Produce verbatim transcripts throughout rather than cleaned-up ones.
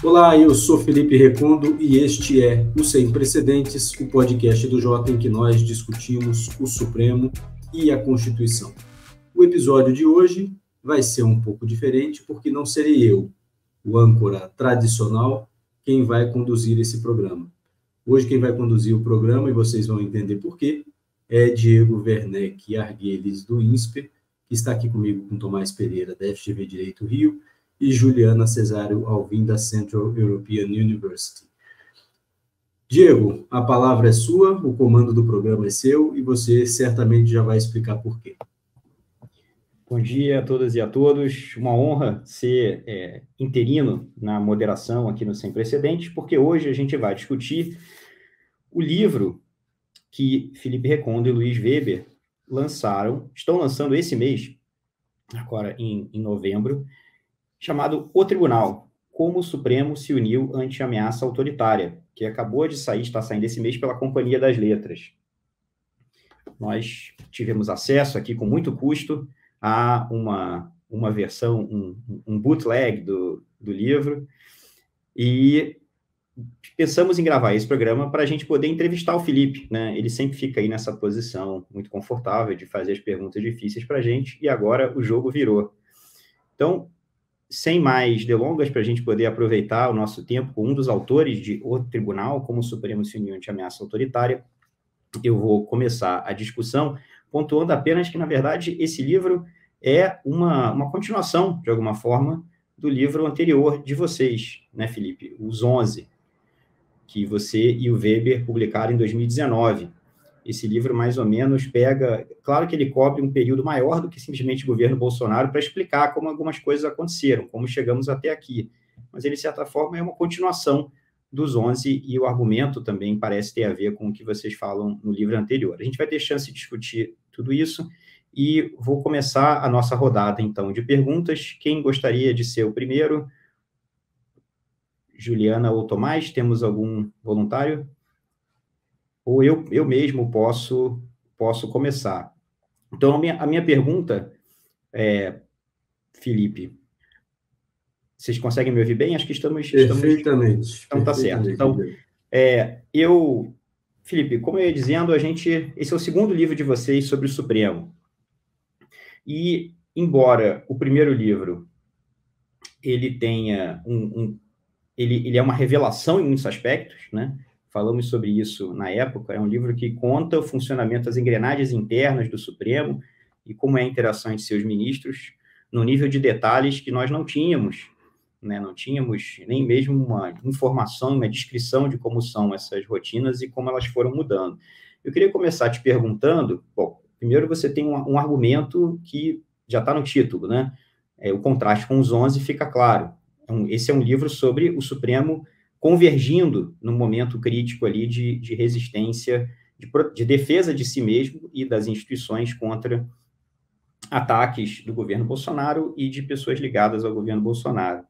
Olá, eu sou Felipe Recondo e este é o Sem Precedentes, o podcast do Jota em que nós discutimos o Supremo e a Constituição. O episódio de hoje vai ser um pouco diferente porque não serei eu, o âncora tradicional, quem vai conduzir esse programa. Hoje quem vai conduzir o programa, e vocês vão entender por quê, é Diego Werneck Arguelles, do INSPER, que está aqui comigo com Tomás Pereira, da F G V Direito Rio, e Juliana Cesário Alvim, da Central European University. Diego, a palavra é sua, o comando do programa é seu, e você certamente já vai explicar por quê. Bom dia a todas e a todos. Uma honra ser é, interino na moderação aqui no Sem Precedentes, porque hoje a gente vai discutir o livro que Felipe Recondo e Luiz Weber lançaram, estão lançando esse mês, agora em, em novembro, chamado O Tribunal, Como o Supremo se Uniu ante a Ameaça Autoritária, que acabou de sair, está saindo esse mês pela Companhia das Letras. Nós tivemos acesso aqui com muito custo a uma, uma versão, um, um bootleg do, do livro, e pensamos em gravar esse programa para a gente poder entrevistar o Felipe, né? Ele sempre fica aí nessa posição muito confortável de fazer as perguntas difíceis para a gente, e agora o jogo virou. Então, sem mais delongas, para a gente poder aproveitar o nosso tempo com um dos autores de O Tribunal, Como o Supremo se Uniu ante a Ameaça Autoritária, eu vou começar a discussão pontuando apenas que, na verdade, esse livro é uma, uma continuação, de alguma forma, do livro anterior de vocês, né, Felipe? Os onze, que você e o Weber publicaram em dois mil e dezenove. Esse livro, mais ou menos, pega... Claro que ele cobre um período maior do que simplesmente o governo Bolsonaro para explicar como algumas coisas aconteceram, como chegamos até aqui. Mas ele, de certa forma, é uma continuação dos onze, e o argumento também parece ter a ver com o que vocês falam no livro anterior. A gente vai ter chance de discutir tudo isso, e vou começar a nossa rodada, então, de perguntas. Quem gostaria de ser o primeiro? Juliana ou Tomás? Temos algum voluntário? Ou eu, eu mesmo posso, posso começar. Então, a minha, a minha pergunta é, Felipe, vocês conseguem me ouvir bem? Acho que estamos... Perfeitamente. estamos então, tá certo. Então, é, eu... Felipe, como eu ia dizendo, a gente... Esse é o segundo livro de vocês sobre o Supremo. E, embora o primeiro livro ele tenha um... um ele, ele é uma revelação em muitos aspectos, né? Falamos sobre isso na época. É um livro que conta o funcionamento das engrenagens internas do Supremo e como é a interação entre seus ministros, no nível de detalhes que nós não tínhamos, né? Não tínhamos nem mesmo uma informação, uma descrição de como são essas rotinas e como elas foram mudando. Eu queria começar te perguntando, bom, primeiro você tem um, um argumento que já está no título, né? É, o contraste com os onze fica claro. Então, esse é um livro sobre o Supremo convergindo num momento crítico ali de, de resistência, de, de defesa de si mesmo e das instituições contra ataques do governo Bolsonaro e de pessoas ligadas ao governo Bolsonaro.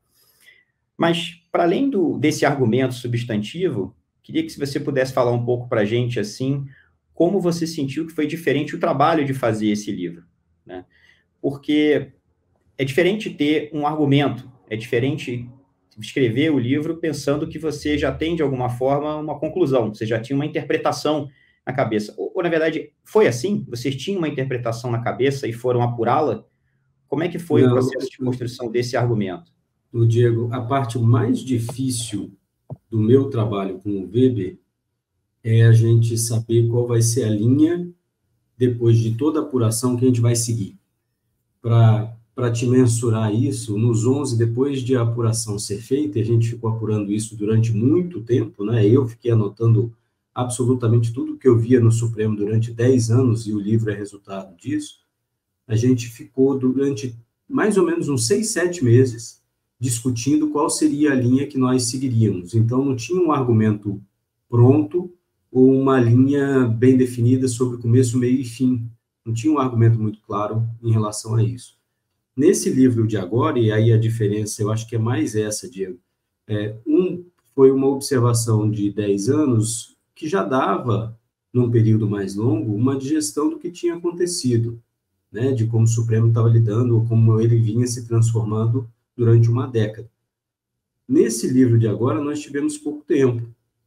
Mas, para além do, desse argumento substantivo, queria que se você pudesse falar um pouco para a gente, assim, como você sentiu que foi diferente o trabalho de fazer esse livro, né? Porque é diferente ter um argumento, é diferente escrever o livro pensando que você já tem, de alguma forma, uma conclusão, você já tinha uma interpretação na cabeça. Ou, ou na verdade, foi assim? Vocês tinham uma interpretação na cabeça e foram apurá-la? Como é que foi Não, o processo de construção desse argumento? O Diego, a parte mais difícil do meu trabalho com o Weber é a gente saber qual vai ser a linha, depois de toda a apuração, que a gente vai seguir. Para para te mensurar isso, nos onze, depois de a apuração ser feita, a gente ficou apurando isso durante muito tempo, né? Eu fiquei anotando absolutamente tudo que eu via no Supremo durante dez anos, e o livro é resultado disso. A gente ficou durante mais ou menos uns seis, sete meses discutindo qual seria a linha que nós seguiríamos. Então, não tinha um argumento pronto ou uma linha bem definida sobre começo, meio e fim. Não tinha um argumento muito claro em relação a isso. Nesse livro de agora, e aí a diferença, eu acho que é mais essa, Diego, é, um foi uma observação de dez anos que já dava, num período mais longo, uma digestão do que tinha acontecido, né, de como o Supremo estava lidando, ou como ele vinha se transformando durante uma década. Nesse livro de agora, nós tivemos pouco tempo.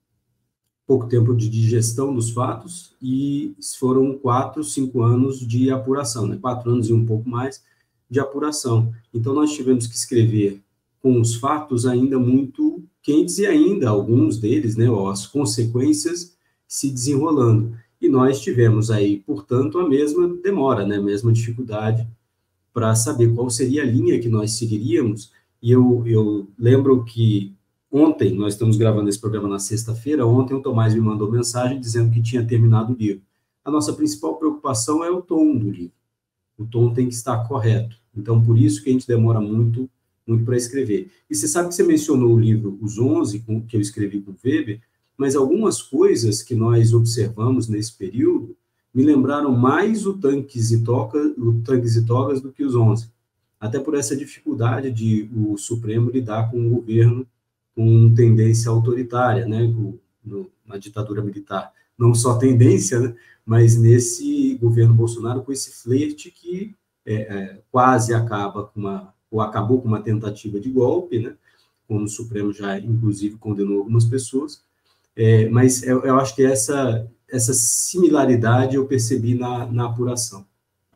Pouco tempo de digestão dos fatos e foram quatro, cinco anos de apuração, né? Quatro anos e um pouco mais de apuração. Então, nós tivemos que escrever com os fatos ainda muito quentes e ainda alguns deles, né, as consequências se desenrolando. E nós tivemos aí, portanto, a mesma demora, né, a mesma dificuldade para saber qual seria a linha que nós seguiríamos. E eu, eu lembro que ontem, nós estamos gravando esse programa na sexta-feira, ontem o Tomás me mandou mensagem dizendo que tinha terminado o livro. A nossa principal preocupação é o tom do livro. O tom tem que estar correto. Então, por isso que a gente demora muito, muito para escrever. E você sabe que você mencionou o livro Os onze, que eu escrevi com o Weber, mas algumas coisas que nós observamos nesse período me lembraram mais o Tanques e Togas, o Tanques e Togas do que os onze. Até por essa dificuldade de o Supremo lidar com o governo com tendência autoritária, né, no, no, na ditadura militar. Não só tendência, né, mas nesse governo Bolsonaro, com esse flerte que é, é, quase acaba com uma, ou acabou com uma tentativa de golpe, né, como o Supremo já, inclusive, condenou algumas pessoas, é, mas eu, eu acho que essa, essa similaridade eu percebi na, na apuração.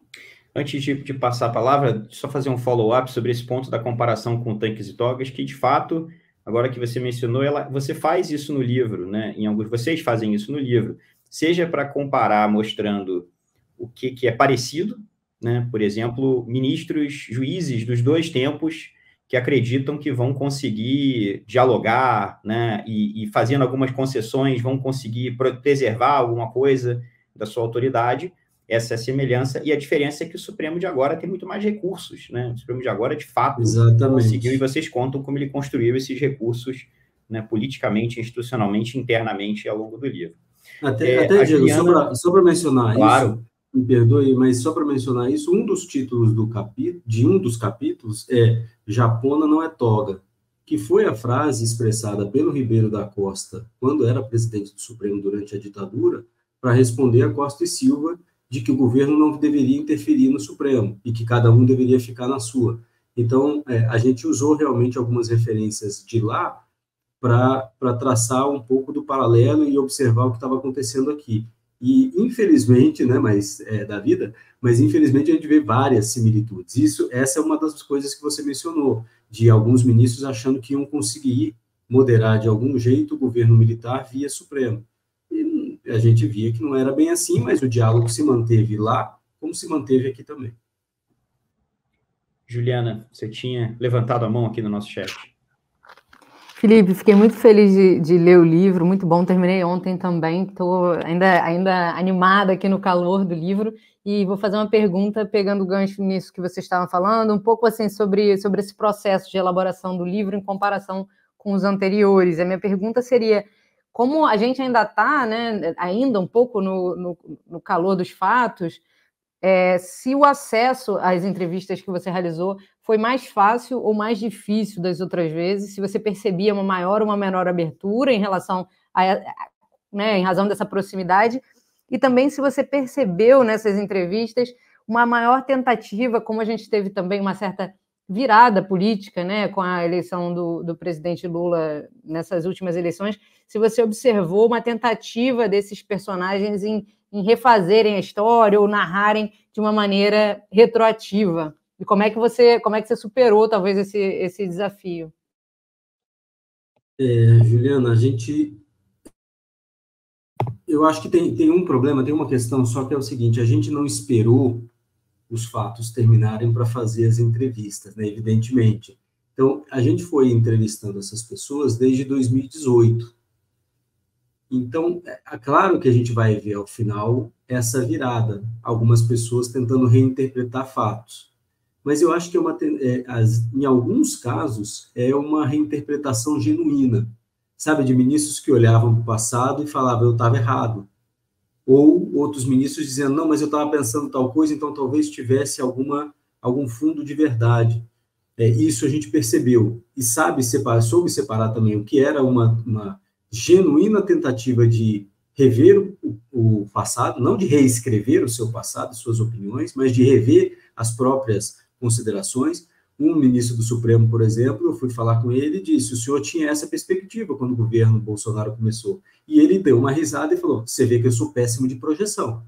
Antes de, de passar a palavra, só fazer um follow-up sobre esse ponto da comparação com Tanques e Togas, que, de fato, agora que você mencionou, ela, você faz isso no livro, né? Em alguns, vocês fazem isso no livro, seja para comparar, mostrando o que, que é parecido, né? Por exemplo, ministros, juízes dos dois tempos que acreditam que vão conseguir dialogar, né? E, e fazendo algumas concessões, vão conseguir preservar alguma coisa da sua autoridade. Essa é a semelhança, e a diferença é que o Supremo de agora tem muito mais recursos, né? O Supremo de agora, de fato, Exatamente. Conseguiu, e vocês contam como ele construiu esses recursos, né, politicamente, institucionalmente, internamente, ao longo do livro. Até, É, até Diego, Juliana... só para mencionar claro. isso, me perdoe, mas só para mencionar isso, um dos títulos do capítulo, de um dos capítulos é Japona não é toga, que foi a frase expressada pelo Ribeiro da Costa, quando era presidente do Supremo durante a ditadura, para responder a Costa e Silva de que o governo não deveria interferir no Supremo e que cada um deveria ficar na sua. Então, é, a gente usou realmente algumas referências de lá para traçar um pouco do paralelo e observar o que estava acontecendo aqui. E, infelizmente, né, mas é da vida, mas infelizmente a gente vê várias similitudes. Isso, essa é uma das coisas que você mencionou, de alguns ministros achando que iam conseguir moderar de algum jeito o governo militar via Supremo. E a gente via que não era bem assim, mas o diálogo se manteve lá, como se manteve aqui também. Juliana, você tinha levantado a mão aqui no nosso chat. Felipe, fiquei muito feliz de, de ler o livro, muito bom, terminei ontem também, estou ainda, ainda animada aqui no calor do livro, e vou fazer uma pergunta, pegando o gancho nisso que vocês estavam falando, um pouco assim sobre, sobre esse processo de elaboração do livro em comparação com os anteriores. A minha pergunta seria, como a gente ainda está, né, ainda um pouco no, no, no calor dos fatos, é, se o acesso às entrevistas que você realizou foi mais fácil ou mais difícil das outras vezes, se você percebia uma maior ou uma menor abertura em relação a, né, em razão dessa proximidade, e também se você percebeu nessas entrevistas uma maior tentativa, como a gente teve também uma certa virada política, né, com a eleição do, do presidente Lula nessas últimas eleições, se você observou uma tentativa desses personagens em, em refazerem a história ou narrarem de uma maneira retroativa. E como é que você, como é que você superou, talvez, esse, esse desafio? É, Juliana, a gente... Eu acho que tem, tem um problema, tem uma questão só que é o seguinte, a gente não esperou os fatos terminarem para fazer as entrevistas, né, evidentemente. Então, a gente foi entrevistando essas pessoas desde dois mil e dezoito. Então, é claro que a gente vai ver, ao final, essa virada. Algumas pessoas tentando reinterpretar fatos. Mas eu acho que é uma, é, as, em alguns casos é uma reinterpretação genuína, sabe, de ministros que olhavam para o passado e falavam, eu estava errado. Ou outros ministros dizendo, não, mas eu estava pensando tal coisa, então talvez tivesse alguma, algum fundo de verdade. É, isso a gente percebeu. E sabe separar, soube separar também o que era uma, uma genuína tentativa de rever o, o passado, não de reescrever o seu passado, suas opiniões, mas de rever as próprias considerações, Um ministro do Supremo, por exemplo, eu fui falar com ele e disse, o senhor tinha essa perspectiva quando o governo Bolsonaro começou. E ele deu uma risada e falou, você vê que eu sou péssimo de projeção.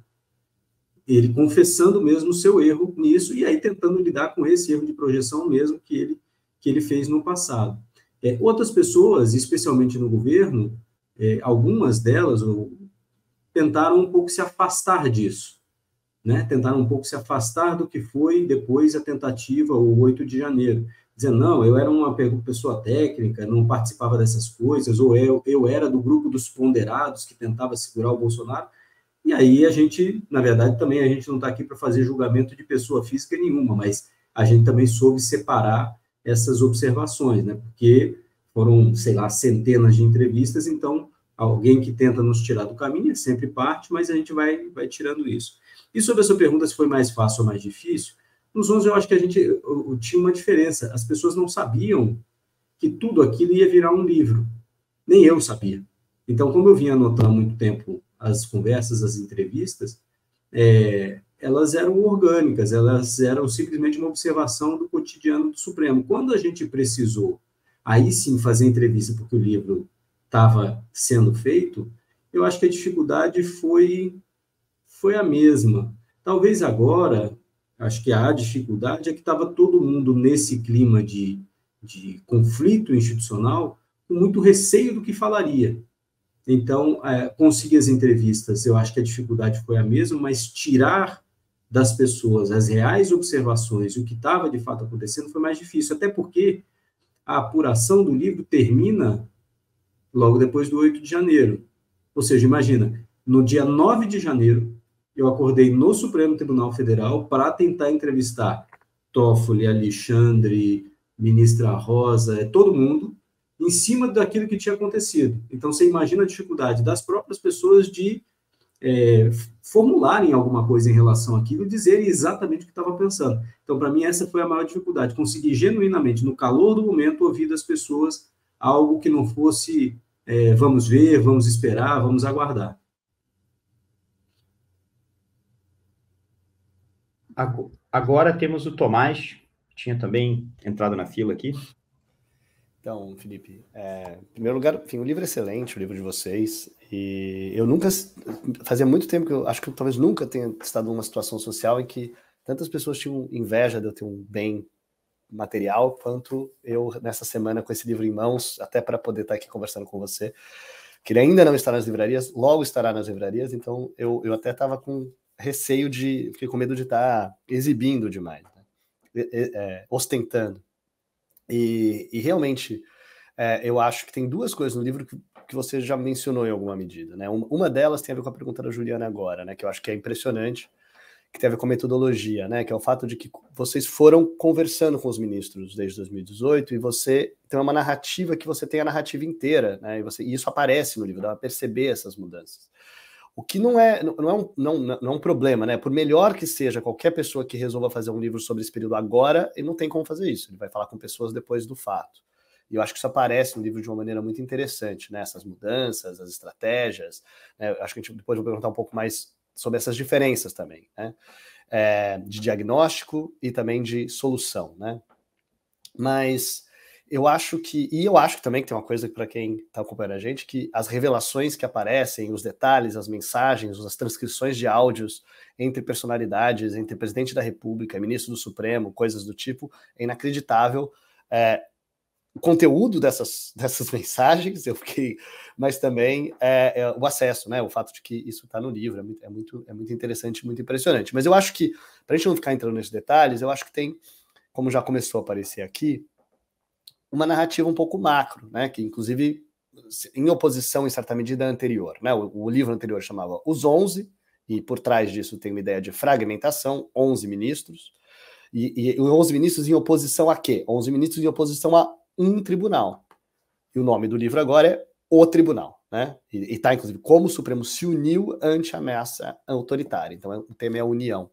Ele confessando mesmo o seu erro nisso, e aí tentando lidar com esse erro de projeção mesmo que ele, que ele fez no passado. É, outras pessoas, especialmente no governo, é, algumas delas ou, tentaram um pouco se afastar disso. Né, tentaram um pouco se afastar do que foi depois a tentativa, o oito de janeiro, dizendo, não, eu era uma pessoa técnica, não participava dessas coisas, ou eu, eu era do grupo dos ponderados que tentava segurar o Bolsonaro, e aí a gente, na verdade, também a gente não está aqui para fazer julgamento de pessoa física nenhuma, mas a gente também soube separar essas observações, né, porque foram, sei lá, centenas de entrevistas, então alguém que tenta nos tirar do caminho é sempre parte, mas a gente vai, vai tirando isso. E sobre a sua pergunta, se foi mais fácil ou mais difícil, nos onze eu acho que a gente eu, eu, tinha uma diferença. As pessoas não sabiam que tudo aquilo ia virar um livro. Nem eu sabia. Então, como eu vinha anotando há muito tempo as conversas, as entrevistas, é, elas eram orgânicas, elas eram simplesmente uma observação do cotidiano do Supremo. Quando a gente precisou, aí sim, fazer entrevista, porque o livro estava sendo feito, eu acho que a dificuldade foi... foi a mesma. Talvez agora, acho que a dificuldade é que estava todo mundo nesse clima de, de conflito institucional, com muito receio do que falaria. Então, é, conseguir as entrevistas, eu acho que a dificuldade foi a mesma, mas tirar das pessoas as reais observações, o que estava de fato acontecendo, foi mais difícil, até porque a apuração do livro termina logo depois do oito de janeiro. Ou seja, imagina, no dia nove de janeiro, eu acordei no Supremo Tribunal Federal para tentar entrevistar Toffoli, Alexandre, ministra Rosa, todo mundo, em cima daquilo que tinha acontecido. Então, você imagina a dificuldade das próprias pessoas de é, formularem alguma coisa em relação àquilo e dizerem exatamente o que estava pensando. Então, para mim, essa foi a maior dificuldade, conseguir genuinamente, no calor do momento, ouvir das pessoas algo que não fosse é, vamos ver, vamos esperar, vamos aguardar. Agora temos o Tomás, que tinha também entrado na fila aqui. Então, Felipe, é, em primeiro lugar, enfim, o livro é excelente, o livro de vocês, e eu nunca, fazia muito tempo que eu acho que eu talvez nunca tenha estado numa situação social em que tantas pessoas tinham inveja de eu ter um bem material, quanto eu nessa semana com esse livro em mãos, até para poder estar aqui conversando com você, que ele ainda não está nas livrarias, logo estará nas livrarias, então eu, eu até estava com receio de, fiquei com medo de estar exibindo demais, né? é, é, ostentando. E, e realmente, é, eu acho que tem duas coisas no livro que, que você já mencionou em alguma medida, né? Uma, uma delas tem a ver com a pergunta da Juliana agora, né? Que eu acho que é impressionante, que tem a ver com a metodologia, né? Que é o fato de que vocês foram conversando com os ministros desde dois mil e dezoito e você tem uma narrativa que você tem a narrativa inteira, né? E, você, e isso aparece no livro, dá para perceber essas mudanças. O que não é, não, é um, não, não é um problema, né? Por melhor que seja qualquer pessoa que resolva fazer um livro sobre esse período agora, ele não tem como fazer isso. Ele vai falar com pessoas depois do fato. E eu acho que isso aparece no livro de uma maneira muito interessante, né? Essas mudanças, as estratégias. Né? Acho que a gente depois vai perguntar um pouco mais sobre essas diferenças também, né? É, de diagnóstico e também de solução, né? Mas eu acho que, e eu acho que também que tem uma coisa para quem está acompanhando a gente, que as revelações que aparecem, os detalhes, as mensagens, as transcrições de áudios entre personalidades, entre presidente da República, ministro do Supremo, coisas do tipo, é inacreditável. É, o conteúdo dessas, dessas mensagens, eu fiquei, mas também é, é, o acesso, né? O fato de que isso está no livro, é muito, é, muito, é muito interessante, muito impressionante. Mas eu acho que, para a gente não ficar entrando nesses detalhes, eu acho que tem, como já começou a aparecer aqui, uma narrativa um pouco macro, né? Que inclusive em oposição em certa medida à anterior, né? O, o livro anterior chamava Os onze, e por trás disso tem uma ideia de fragmentação, onze ministros, e, e onze ministros em oposição a quê? onze ministros em oposição a um tribunal. E o nome do livro agora é O Tribunal, né? E está, inclusive, como o Supremo se uniu ante a ameaça autoritária. Então, o tema é a união.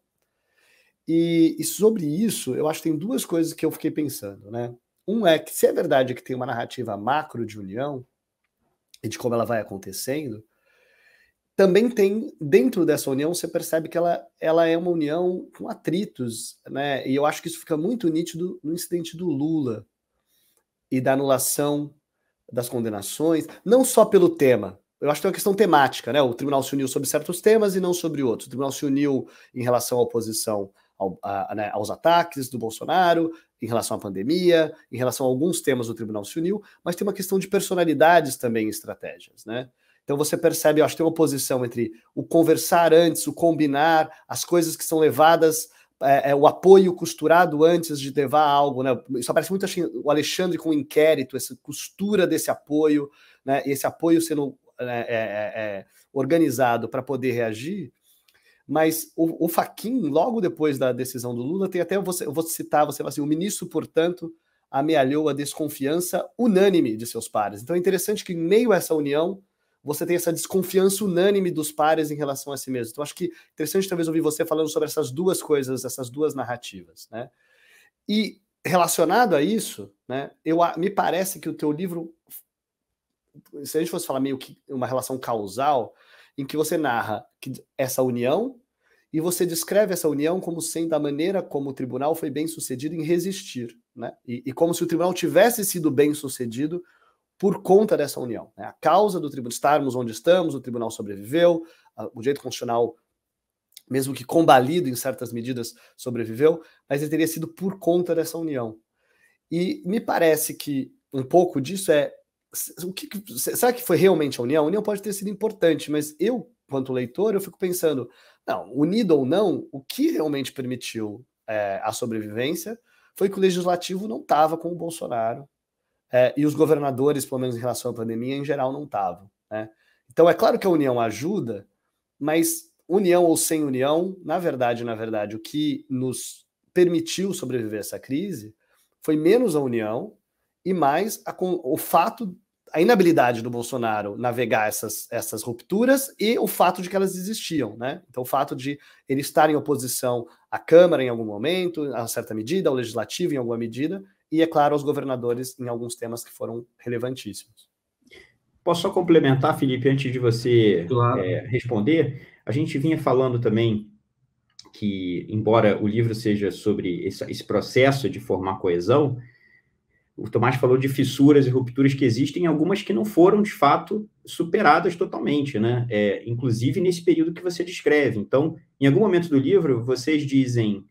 E, e sobre isso, eu acho que tem duas coisas que eu fiquei pensando, né? Um é que, se é verdade que tem uma narrativa macro de união, e de como ela vai acontecendo, também tem, dentro dessa união, você percebe que ela, ela é uma união com atritos, né? E eu acho que isso fica muito nítido no incidente do Lula e da anulação das condenações, não só pelo tema. Eu acho que tem uma questão temática, né? O tribunal se uniu sobre certos temas e não sobre outros. O tribunal se uniu em relação à oposição ao, a, né, aos ataques do Bolsonaro, em relação à pandemia, em relação a alguns temas o tribunal se uniu, mas tem uma questão de personalidades também em estratégias, né? Então você percebe, eu acho que tem uma oposição entre o conversar antes, o combinar, as coisas que são levadas, é, é, o apoio costurado antes de levar algo, né? Isso aparece muito, acho, o Alexandre com o inquérito, essa costura desse apoio, né? E esse apoio sendo é, é, é, organizado para poder reagir. Mas o, o Fachin, logo depois da decisão do Lula, tem até, eu vou, eu vou citar, você vai assim, o ministro, portanto, amealhou a desconfiança unânime de seus pares. Então é interessante que, em meio a essa união, você tem essa desconfiança unânime dos pares em relação a si mesmo. Então, acho que é interessante talvez ouvir você falando sobre essas duas coisas, essas duas narrativas, né? E relacionado a isso, né, eu, me parece que o teu livro, se a gente fosse falar meio que uma relação causal, em que você narra que essa união e você descreve essa união como sendo a maneira como o tribunal foi bem sucedido em resistir, né? E, e como se o tribunal tivesse sido bem sucedido por conta dessa união, né? A causa do tribunal, estarmos onde estamos, o tribunal sobreviveu, o direito constitucional, mesmo que combalido em certas medidas, sobreviveu, mas ele teria sido por conta dessa união. E me parece que um pouco disso é, o que, será que foi realmente a união? A união pode ter sido importante, mas eu, quanto leitor, eu fico pensando, não, unido ou não, o que realmente permitiu é, a sobrevivência foi que o legislativo não estava com o Bolsonaro, É, e os governadores, pelo menos em relação à pandemia, em geral não estavam, né? Então é claro que a união ajuda, mas união ou sem união, na verdade, na verdade, o que nos permitiu sobreviver a essa crise foi menos a união e mais a, o fato, a inabilidade do Bolsonaro navegar essas, essas rupturas e o fato de que elas existiam, né? Então o fato de ele estar em oposição à Câmara em algum momento, a certa medida, ao Legislativo em alguma medida, e, é claro, aos governadores em alguns temas que foram relevantíssimos. Posso só complementar, Felipe, antes de você claro. é, responder? A gente vinha falando também que, embora o livro seja sobre esse, esse processo de formar coesão, o Tomás falou de fissuras e rupturas que existem, algumas que não foram, de fato, superadas totalmente, né? É, inclusive nesse período que você descreve. Então, em algum momento do livro, vocês dizem...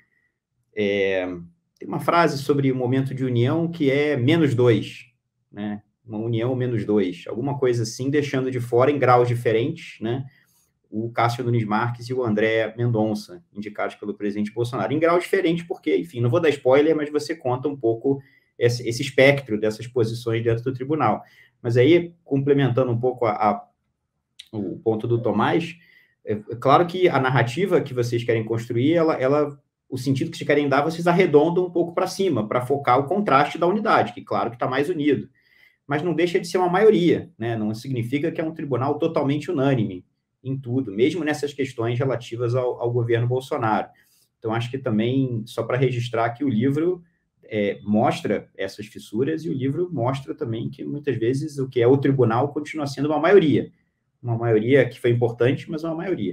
É, tem uma frase sobre o momento de união que é menos dois, né? Uma união menos dois, alguma coisa assim, deixando de fora em graus diferentes, né? O Cássio Nunes Marques e o André Mendonça, indicados pelo presidente Bolsonaro, em graus diferentes, porque, enfim, não vou dar spoiler, mas você conta um pouco esse, esse espectro dessas posições dentro do tribunal. Mas aí, complementando um pouco a, a, o ponto do Tomás, é, é claro que a narrativa que vocês querem construir, ela... ela o sentido que vocês querem dar, vocês arredondam um pouco para cima, para focar o contraste da unidade, que claro que está mais unido. Mas não deixa de ser uma maioria, né? Não significa que é um tribunal totalmente unânime em tudo, mesmo nessas questões relativas ao, ao governo Bolsonaro. Então, acho que também, só para registrar que o livro é, mostra essas fissuras e o livro mostra também que, muitas vezes, o que é o tribunal continua sendo uma maioria. Uma maioria que foi importante, mas uma maioria.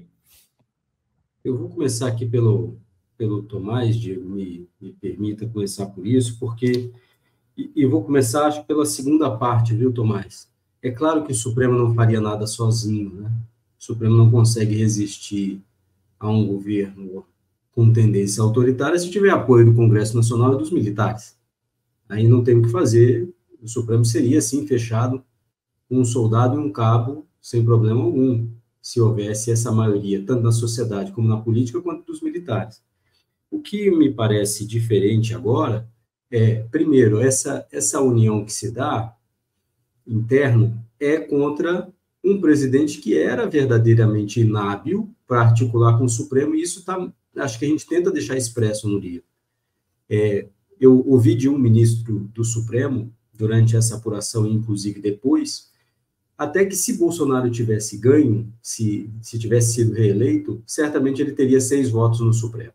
Eu vou começar aqui pelo... pelo Tomás, Diego, me, me permita começar por isso, porque, e, e vou começar, acho, pela segunda parte, viu, Tomás? É claro que o Supremo não faria nada sozinho, né? O Supremo não consegue resistir a um governo com tendência autoritária se tiver apoio do Congresso Nacional e dos militares. Aí não tem o que fazer, o Supremo seria, assim, fechado com um soldado e um cabo, sem problema algum, se houvesse essa maioria, tanto na sociedade como na política, quanto dos militares. O que me parece diferente agora é, primeiro, essa, essa união que se dá interna é contra um presidente que era verdadeiramente inábil para articular com o Supremo, e isso tá, acho que a gente tenta deixar expresso no livro. É, eu ouvi de um ministro do Supremo, durante essa apuração, e inclusive depois, até que se Bolsonaro tivesse ganho, se, se tivesse sido reeleito, certamente ele teria seis votos no Supremo.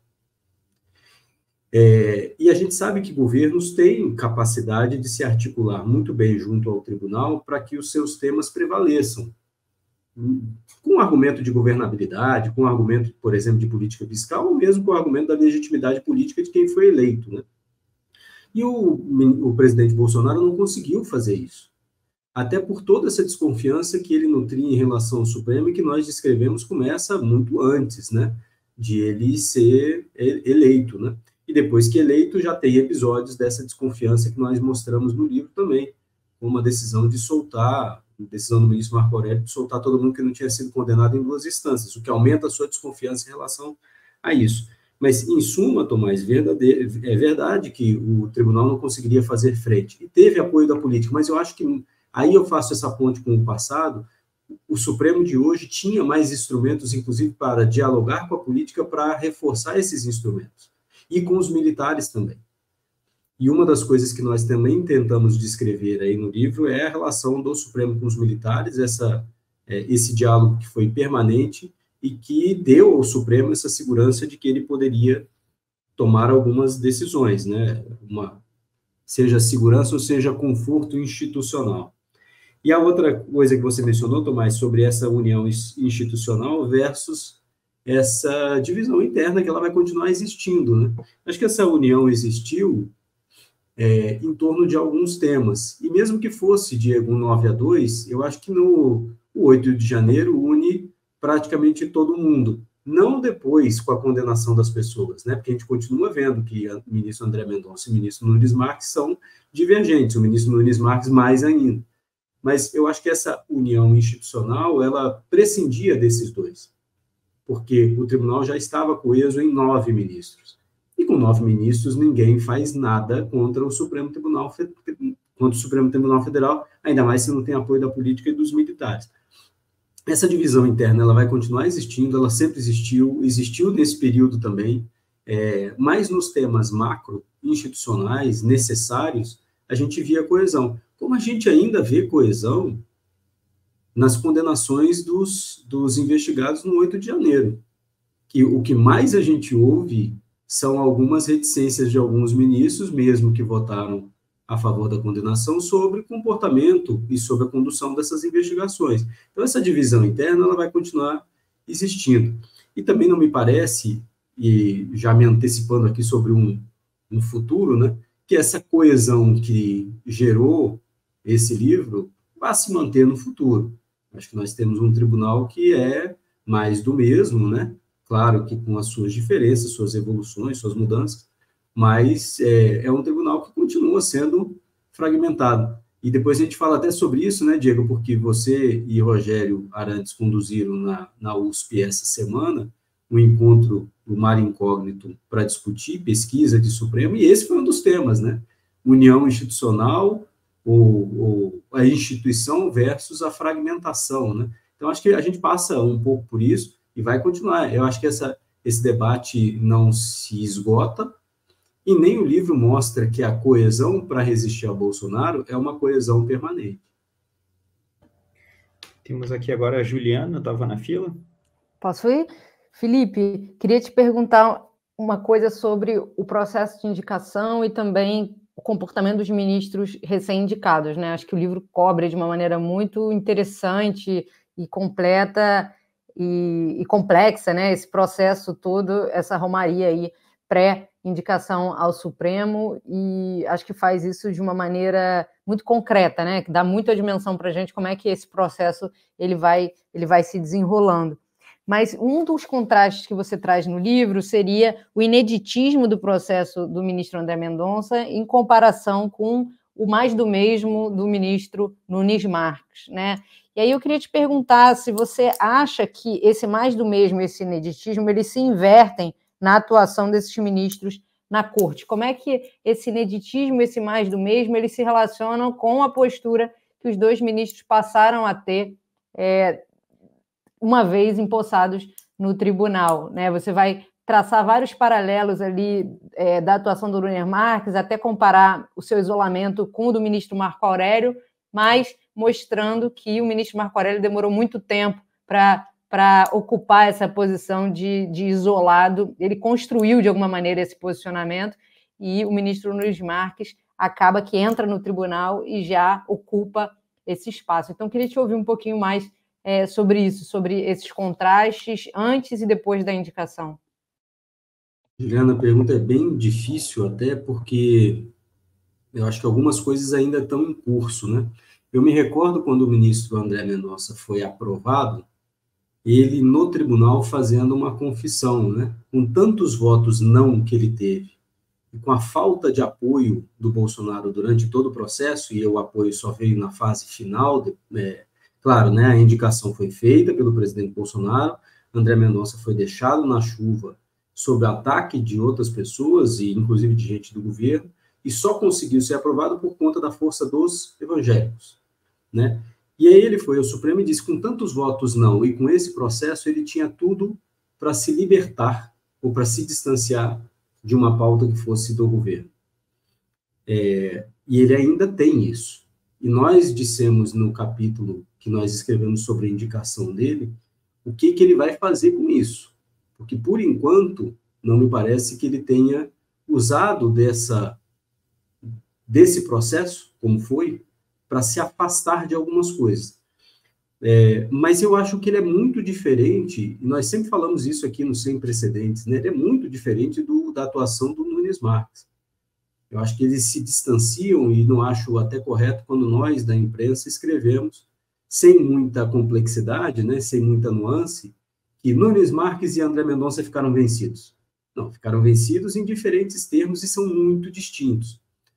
É, e a gente sabe que governos têm capacidade de se articular muito bem junto ao tribunal para que os seus temas prevaleçam. com o argumento de governabilidade, com o argumento, por exemplo, de política fiscal, ou mesmo com o argumento da legitimidade política de quem foi eleito, né? E o, o presidente Bolsonaro não conseguiu fazer isso, até por toda essa desconfiança que ele nutria em relação ao Supremo e que nós descrevemos começa muito antes, né, de ele ser eleito, né? E depois que eleito, já tem episódios dessa desconfiança que nós mostramos no livro também, com uma decisão de soltar, decisão do ministro Marco Aurélio de soltar todo mundo que não tinha sido condenado em duas instâncias, o que aumenta a sua desconfiança em relação a isso. Mas, em suma, Tomás, é verdade que o tribunal não conseguiria fazer frente. E teve apoio da política, mas eu acho que, aí eu faço essa ponte com o passado, o Supremo de hoje tinha mais instrumentos, inclusive, para dialogar com a política, para reforçar esses instrumentos. E com os militares também. E uma das coisas que nós também tentamos descrever aí no livro é a relação do Supremo com os militares, essa, é, esse diálogo que foi permanente e que deu ao Supremo essa segurança de que ele poderia tomar algumas decisões, né? Uma, seja segurança ou seja conforto institucional. E a outra coisa que você mencionou, Tomás, sobre essa união institucional versus essa divisão interna que ela vai continuar existindo, né? Acho que essa união existiu é, em torno de alguns temas, e mesmo que fosse, Diego, um nove a dois, eu acho que no o oito de janeiro une praticamente todo mundo, não depois com a condenação das pessoas, né? Porque a gente continua vendo que o ministro André Mendonça e o ministro Nunes Marques são divergentes, o ministro Nunes Marques mais ainda. Mas eu acho que essa união institucional, ela prescindia desses dois, porque o tribunal já estava coeso em nove ministros. E com nove ministros, ninguém faz nada contra o Supremo Tribunal, contra o Supremo Tribunal Federal, ainda mais se não tem apoio da política e dos militares. Essa divisão interna, ela vai continuar existindo, ela sempre existiu, existiu nesse período também, é, mas nos temas macro, institucionais, necessários, a gente via coesão. Como a gente ainda vê coesão nas condenações dos, dos investigados no oito de janeiro, que o que mais a gente ouve são algumas reticências de alguns ministros, mesmo que votaram a favor da condenação, sobre o comportamento e sobre a condução dessas investigações. Então, essa divisão interna ela vai continuar existindo. E também não me parece, e já me antecipando aqui sobre um, um futuro, né, que essa coesão que gerou esse livro vai se manter no futuro. Acho que nós temos um tribunal que é mais do mesmo, né? Claro que com as suas diferenças, suas evoluções, suas mudanças, mas é, é um tribunal que continua sendo fragmentado. E depois a gente fala até sobre isso, né, Diego, porque você e Rogério Arantes conduziram na, na U S P essa semana um encontro do Mar Incógnito para discutir pesquisa de Supremo, e esse foi um dos temas, né? União institucional, ou, ou a instituição versus a fragmentação, né? Então, acho que a gente passa um pouco por isso e vai continuar. Eu acho que essa, esse debate não se esgota, e nem o livro mostra que a coesão para resistir a Bolsonaro é uma coesão permanente. Temos aqui agora a Juliana, estava na fila. Posso ir? Felipe, queria te perguntar uma coisa sobre o processo de indicação e também o comportamento dos ministros recém-indicados, né? Acho que o livro cobre de uma maneira muito interessante e completa e, e complexa, né? Esse processo todo, essa romaria aí pré-indicação ao Supremo, e acho que faz isso de uma maneira muito concreta, né? Que dá muita dimensão para a gente como é que esse processo ele vai, ele vai se desenrolando. Mas um dos contrastes que você traz no livro seria o ineditismo do processo do ministro André Mendonça em comparação com o mais do mesmo do ministro Nunes Marques, né? E aí eu queria te perguntar se você acha que esse mais do mesmo, esse ineditismo, eles se invertem na atuação desses ministros na corte. Como é que esse ineditismo, esse mais do mesmo, eles se relacionam com a postura que os dois ministros passaram a ter é, uma vez empossados no tribunal, né? Você vai traçar vários paralelos ali é, da atuação do Nunes Marques, até comparar o seu isolamento com o do ministro Marco Aurélio, mas mostrando que o ministro Marco Aurélio demorou muito tempo para para ocupar essa posição de, de isolado. Ele construiu, de alguma maneira, esse posicionamento, e o ministro Nunes Marques acaba que entra no tribunal e já ocupa esse espaço. Então, queria te ouvir um pouquinho mais é, sobre isso, sobre esses contrastes antes e depois da indicação? Juliana, a pergunta é bem difícil até porque eu acho que algumas coisas ainda estão em curso, né? Eu me recordo quando o ministro André Mendonça foi aprovado, ele no tribunal fazendo uma confissão, né? Com tantos votos não que ele teve, e com a falta de apoio do Bolsonaro durante todo o processo, e o apoio só veio na fase final, de, é, claro, né? A indicação foi feita pelo presidente Bolsonaro, André Mendonça foi deixado na chuva sob ataque de outras pessoas, e inclusive de gente do governo, e só conseguiu ser aprovado por conta da força dos evangélicos, né? E aí ele foi ao Supremo e disse, com tantos votos não, e com esse processo ele tinha tudo para se libertar, ou para se distanciar de uma pauta que fosse do governo. É, e ele ainda tem isso. E nós dissemos no capítulo que nós escrevemos sobre a indicação dele, o que, que ele vai fazer com isso. Porque, por enquanto, não me parece que ele tenha usado dessa, desse processo, como foi, para se afastar de algumas coisas. É, mas eu acho que ele é muito diferente, e nós sempre falamos isso aqui no Sem Precedentes, né? Ele é muito diferente do, da atuação do Nunes Marques. Eu acho que eles se distanciam, e não acho até correto quando nós, da imprensa, escrevemos, sem muita complexidade, né? Sem muita nuance, que Nunes Marques e André Mendonça ficaram vencidos. Não, ficaram vencidos em diferentes termos e são muito distintos.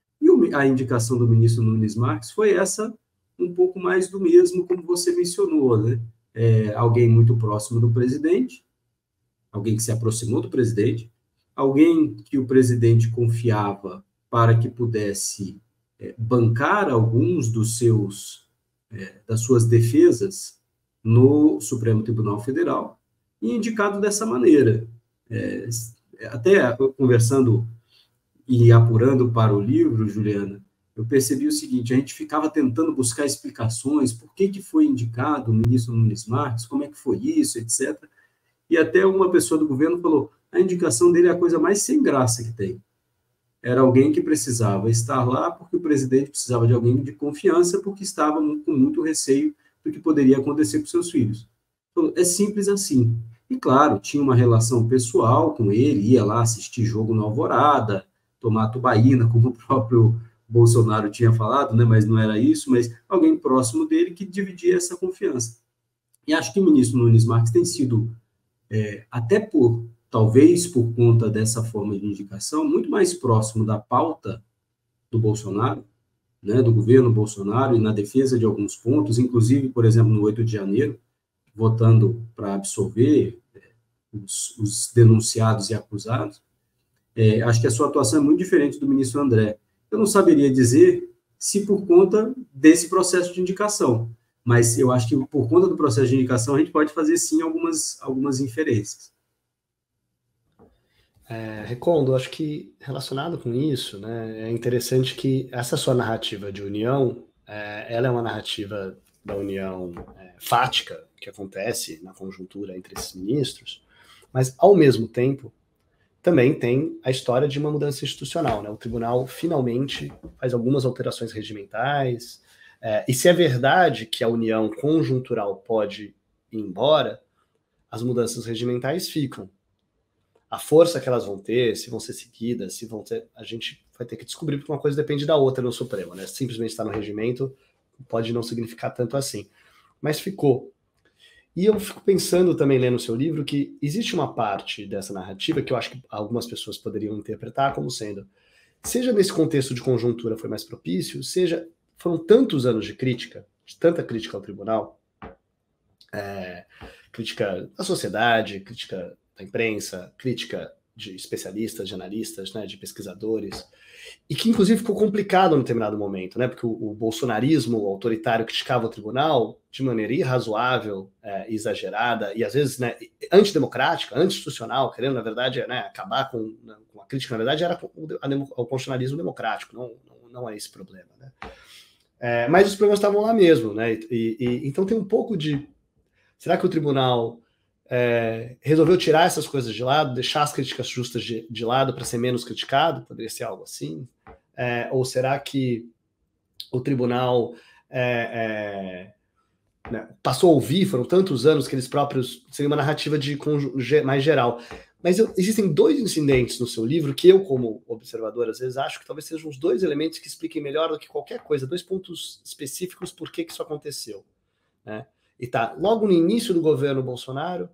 E a indicação do ministro Nunes Marques foi essa, um pouco mais do mesmo, como você mencionou, né? É, alguém muito próximo do presidente, alguém que se aproximou do presidente, alguém que o presidente confiava para que pudesse é, bancar alguns dos seus, é, das suas defesas no Supremo Tribunal Federal, e indicado dessa maneira. É, até conversando e apurando para o livro, Juliana, eu percebi o seguinte, a gente ficava tentando buscar explicações, por que, que foi indicado o ministro Nunes Marques, como é que foi isso, etcétera. E até uma pessoa do governo falou, a indicação dele é a coisa mais sem graça que tem. Era alguém que precisava estar lá porque o presidente precisava de alguém de confiança, porque estava com muito receio do que poderia acontecer com seus filhos. Então, é simples assim. E, claro, tinha uma relação pessoal com ele, ia lá assistir jogo na Alvorada, tomar tubaína, como o próprio Bolsonaro tinha falado, né, mas não era isso, mas alguém próximo dele que dividia essa confiança. E acho que o ministro Nunes Marques tem sido, é, até por, talvez por conta dessa forma de indicação, muito mais próximo da pauta do Bolsonaro, né, do governo Bolsonaro, e na defesa de alguns pontos, inclusive, por exemplo, no oito de janeiro, votando para absolver é, os, os denunciados e acusados. É, acho que a sua atuação é muito diferente do ministro André. Eu não saberia dizer se por conta desse processo de indicação, mas eu acho que por conta do processo de indicação a gente pode fazer sim algumas, algumas inferências. É, Recondo, acho que relacionado com isso, né, é interessante que essa sua narrativa de união, é, ela é uma narrativa da união é, fática que acontece na conjuntura entre esses ministros, mas ao mesmo tempo também tem a história de uma mudança institucional, né? O tribunal finalmente faz algumas alterações regimentais, é, e se é verdade que a união conjuntural pode ir embora, as mudanças regimentais ficam. A força que elas vão ter, se vão ser seguidas, se vão ter, a gente vai ter que descobrir, porque uma coisa depende da outra no Supremo, né? Simplesmente estar no regimento pode não significar tanto assim. Mas ficou. E eu fico pensando também, lendo o seu livro, que existe uma parte dessa narrativa que eu acho que algumas pessoas poderiam interpretar como sendo, seja nesse contexto de conjuntura foi mais propício, seja, foram tantos anos de crítica, de tanta crítica ao tribunal, é, crítica da sociedade, crítica da imprensa, crítica de especialistas, de analistas, né, de pesquisadores, e que inclusive ficou complicado no determinado momento, né, porque o, o bolsonarismo o autoritário criticava o tribunal de maneira irrazoável, é, exagerada, e às vezes, né, antidemocrática, anti-institucional, querendo, na verdade, né, acabar com, com a crítica, na verdade, era o, a, o constitucionalismo democrático, não, não, não é esse problema, né. É, mas os problemas estavam lá mesmo, né, e, e, então tem um pouco de, será que o tribunal É, resolveu tirar essas coisas de lado, deixar as críticas justas de, de lado para ser menos criticado? Poderia ser algo assim? É, ou será que o tribunal é, é, né, passou a ouvir, foram tantos anos que eles próprios, seria uma narrativa de mais geral. Mas eu, existem dois incidentes no seu livro que eu, como observador, às vezes acho que talvez sejam os dois elementos que expliquem melhor do que qualquer coisa, dois pontos específicos por que, que isso aconteceu. Né? E tá, logo no início do governo Bolsonaro,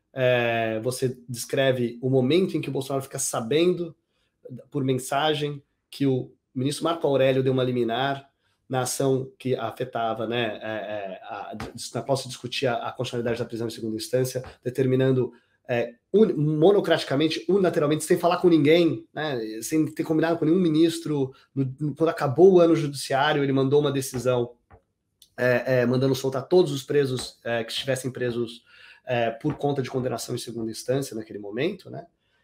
é, você descreve o momento em que o Bolsonaro fica sabendo, por mensagem, que o ministro Marco Aurélio deu uma liminar na ação que afetava, né, é, é, a, na qual se discutia a constitucionalidade da prisão em segunda instância, determinando é, un, monocraticamente, unilateralmente, sem falar com ninguém, né, sem ter combinado com nenhum ministro. No, quando acabou o ano judiciário, ele mandou uma decisão é, é, mandando soltar todos os presos é, que estivessem presos é, por conta de condenação em segunda instância naquele momento, né?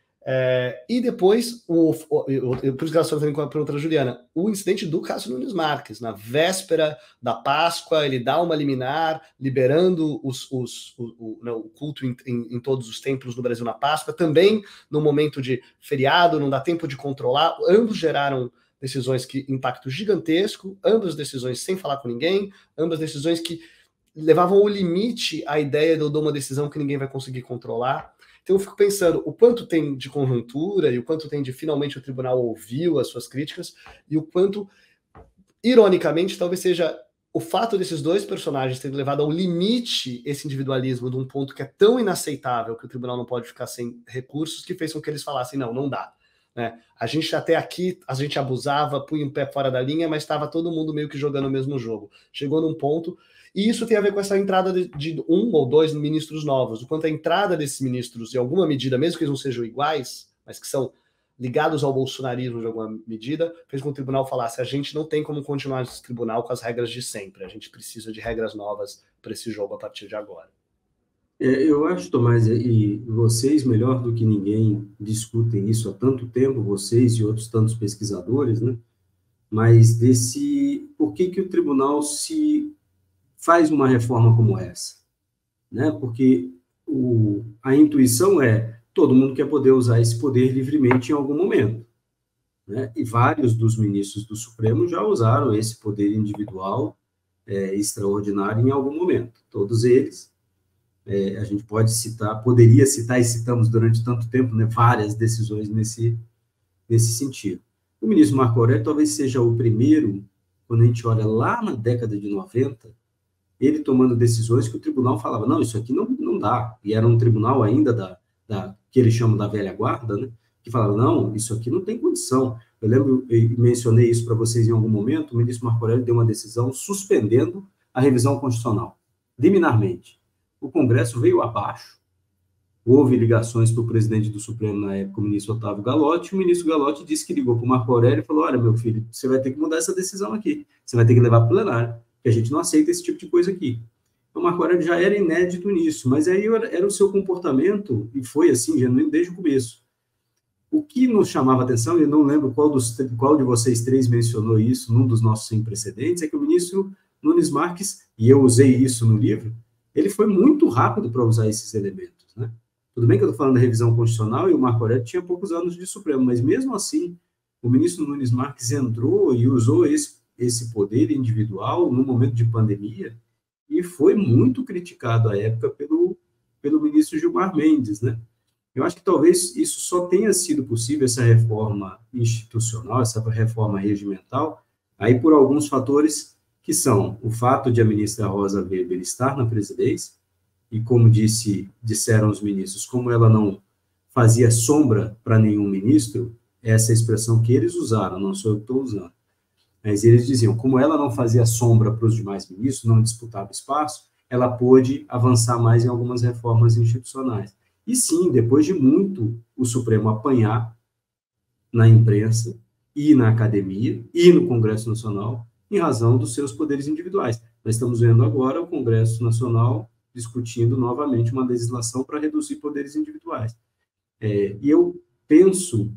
É, e depois, o, o, o, por isso que ela também com a pergunta da Juliana, o incidente do Cássio Nunes Marques, na véspera da Páscoa, ele dá uma liminar, liberando os, os, o, o, não, o culto em, em, em todos os templos no Brasil na Páscoa, também no momento de feriado, não dá tempo de controlar, ambos geraram decisões que impacto gigantesco, ambas decisões sem falar com ninguém, ambas decisões que levavam ao limite a ideia de eu dar uma decisão que ninguém vai conseguir controlar. Então eu fico pensando o quanto tem de conjuntura e o quanto tem de finalmente o tribunal ouviu as suas críticas e o quanto, ironicamente, talvez seja o fato desses dois personagens terem levado ao limite esse individualismo de um ponto que é tão inaceitável que o tribunal não pode ficar sem recursos, que fez com que eles falassem, não, não dá. Né? A gente até aqui, a gente abusava, punha um pé fora da linha, mas estava todo mundo meio que jogando o mesmo jogo. Chegou num ponto... E isso tem a ver com essa entrada de, de um ou dois ministros novos. O quanto a entrada desses ministros, em alguma medida, mesmo que eles não sejam iguais, mas que são ligados ao bolsonarismo de alguma medida, fez com que o tribunal falasse, a gente não tem como continuar esse tribunal com as regras de sempre. A gente precisa de regras novas para esse jogo a partir de agora. É, eu acho, Tomás, e vocês, melhor do que ninguém, discutem isso há tanto tempo, vocês e outros tantos pesquisadores, né? Mas desse... Por que que o tribunal se... faz uma reforma como essa, né? Porque o, a intuição é todo mundo quer poder usar esse poder livremente em algum momento, né? E vários dos ministros do Supremo já usaram esse poder individual é, extraordinário em algum momento. Todos eles, é, a gente pode citar, poderia citar e citamos durante tanto tempo, né, várias decisões nesse, nesse sentido. O ministro Marco Aurélio talvez seja o primeiro, quando a gente olha lá na década de noventa, ele tomando decisões que o tribunal falava, não, isso aqui não, não dá. E era um tribunal ainda da, da que eles chamam da velha guarda, né? Que falava, não, isso aqui não tem condição. Eu lembro, e mencionei isso para vocês em algum momento, o ministro Marco Aurélio deu uma decisão suspendendo a revisão constitucional, liminarmente. O Congresso veio abaixo, houve ligações para o presidente do Supremo na época, o ministro Otávio Galotti, e o ministro Galotti disse que ligou para o Marco Aurélio e falou, olha, meu filho, você vai ter que mudar essa decisão aqui, você vai ter que levar para o plenário, que a gente não aceita esse tipo de coisa aqui. Então, o Marco Aurélio já era inédito nisso, mas aí era o seu comportamento, e foi assim, genuíno desde o começo. O que nos chamava atenção, e eu não lembro qual, dos, qual de vocês três mencionou isso num dos nossos sem precedentes, é que o ministro Nunes Marques, e eu usei isso no livro, ele foi muito rápido para usar esses elementos, né? Tudo bem que eu estou falando da revisão constitucional, e o Marco Aurélio tinha poucos anos de Supremo, mas mesmo assim, o ministro Nunes Marques entrou e usou esse esse poder individual no momento de pandemia, e foi muito criticado à época pelo, pelo ministro Gilmar Mendes, né? Eu acho que talvez isso só tenha sido possível, essa reforma institucional, essa reforma regimental, aí por alguns fatores que são o fato de a ministra Rosa Weber estar na presidência, e como disse, disseram os ministros, como ela não fazia sombra para nenhum ministro, essa expressão que eles usaram, não sou eu que estou usando. Mas eles diziam, como ela não fazia sombra para os demais ministros, não disputava espaço, ela pôde avançar mais em algumas reformas institucionais. E sim, depois de muito o Supremo apanhar na imprensa e na academia e no Congresso Nacional, em razão dos seus poderes individuais. Nós estamos vendo agora o Congresso Nacional discutindo novamente uma legislação para reduzir poderes individuais. É, e eu penso,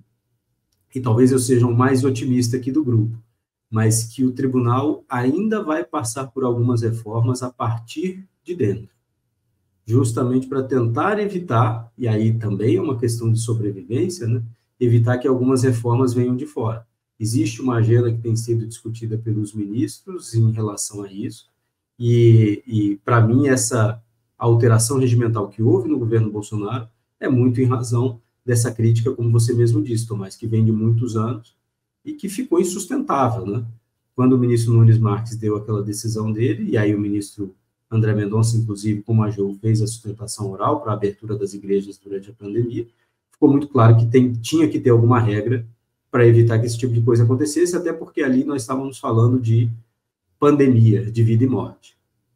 e talvez eu seja o mais otimista aqui do grupo, mas que o tribunal ainda vai passar por algumas reformas a partir de dentro, justamente para tentar evitar, e aí também é uma questão de sobrevivência, né, evitar que algumas reformas venham de fora. Existe uma agenda que tem sido discutida pelos ministros em relação a isso, E, e para mim, essa alteração regimental que houve no governo Bolsonaro é muito em razão dessa crítica, como você mesmo disse, Tomás, que vem de muitos anos e que ficou insustentável, né? Quando o ministro Nunes Marques deu aquela decisão dele, e aí o ministro André Mendonça, inclusive, como a AGU, fez a sustentação oral para a abertura das igrejas durante a pandemia, ficou muito claro que tem, tinha que ter alguma regra para evitar que esse tipo de coisa acontecesse, até porque ali nós estávamos falando de pandemia, de vida e morte.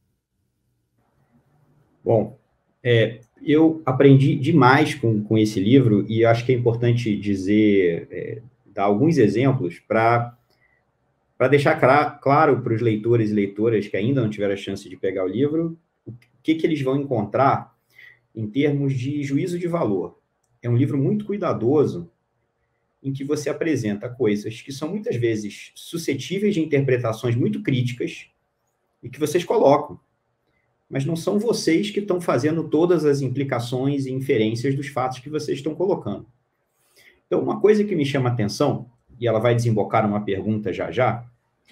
Bom, é, eu aprendi demais com, com esse livro, e acho que é importante dizer, é, dar alguns exemplos para para deixar claro para os leitores e leitoras que ainda não tiveram a chance de pegar o livro, o que, que eles vão encontrar em termos de juízo de valor. É um livro muito cuidadoso, em que você apresenta coisas que são muitas vezes suscetíveis de interpretações muito críticas e que vocês colocam, mas não são vocês que estão fazendo todas as implicações e inferências dos fatos que vocês estão colocando. Então, uma coisa que me chama a atenção, e ela vai desembocar numa pergunta já já,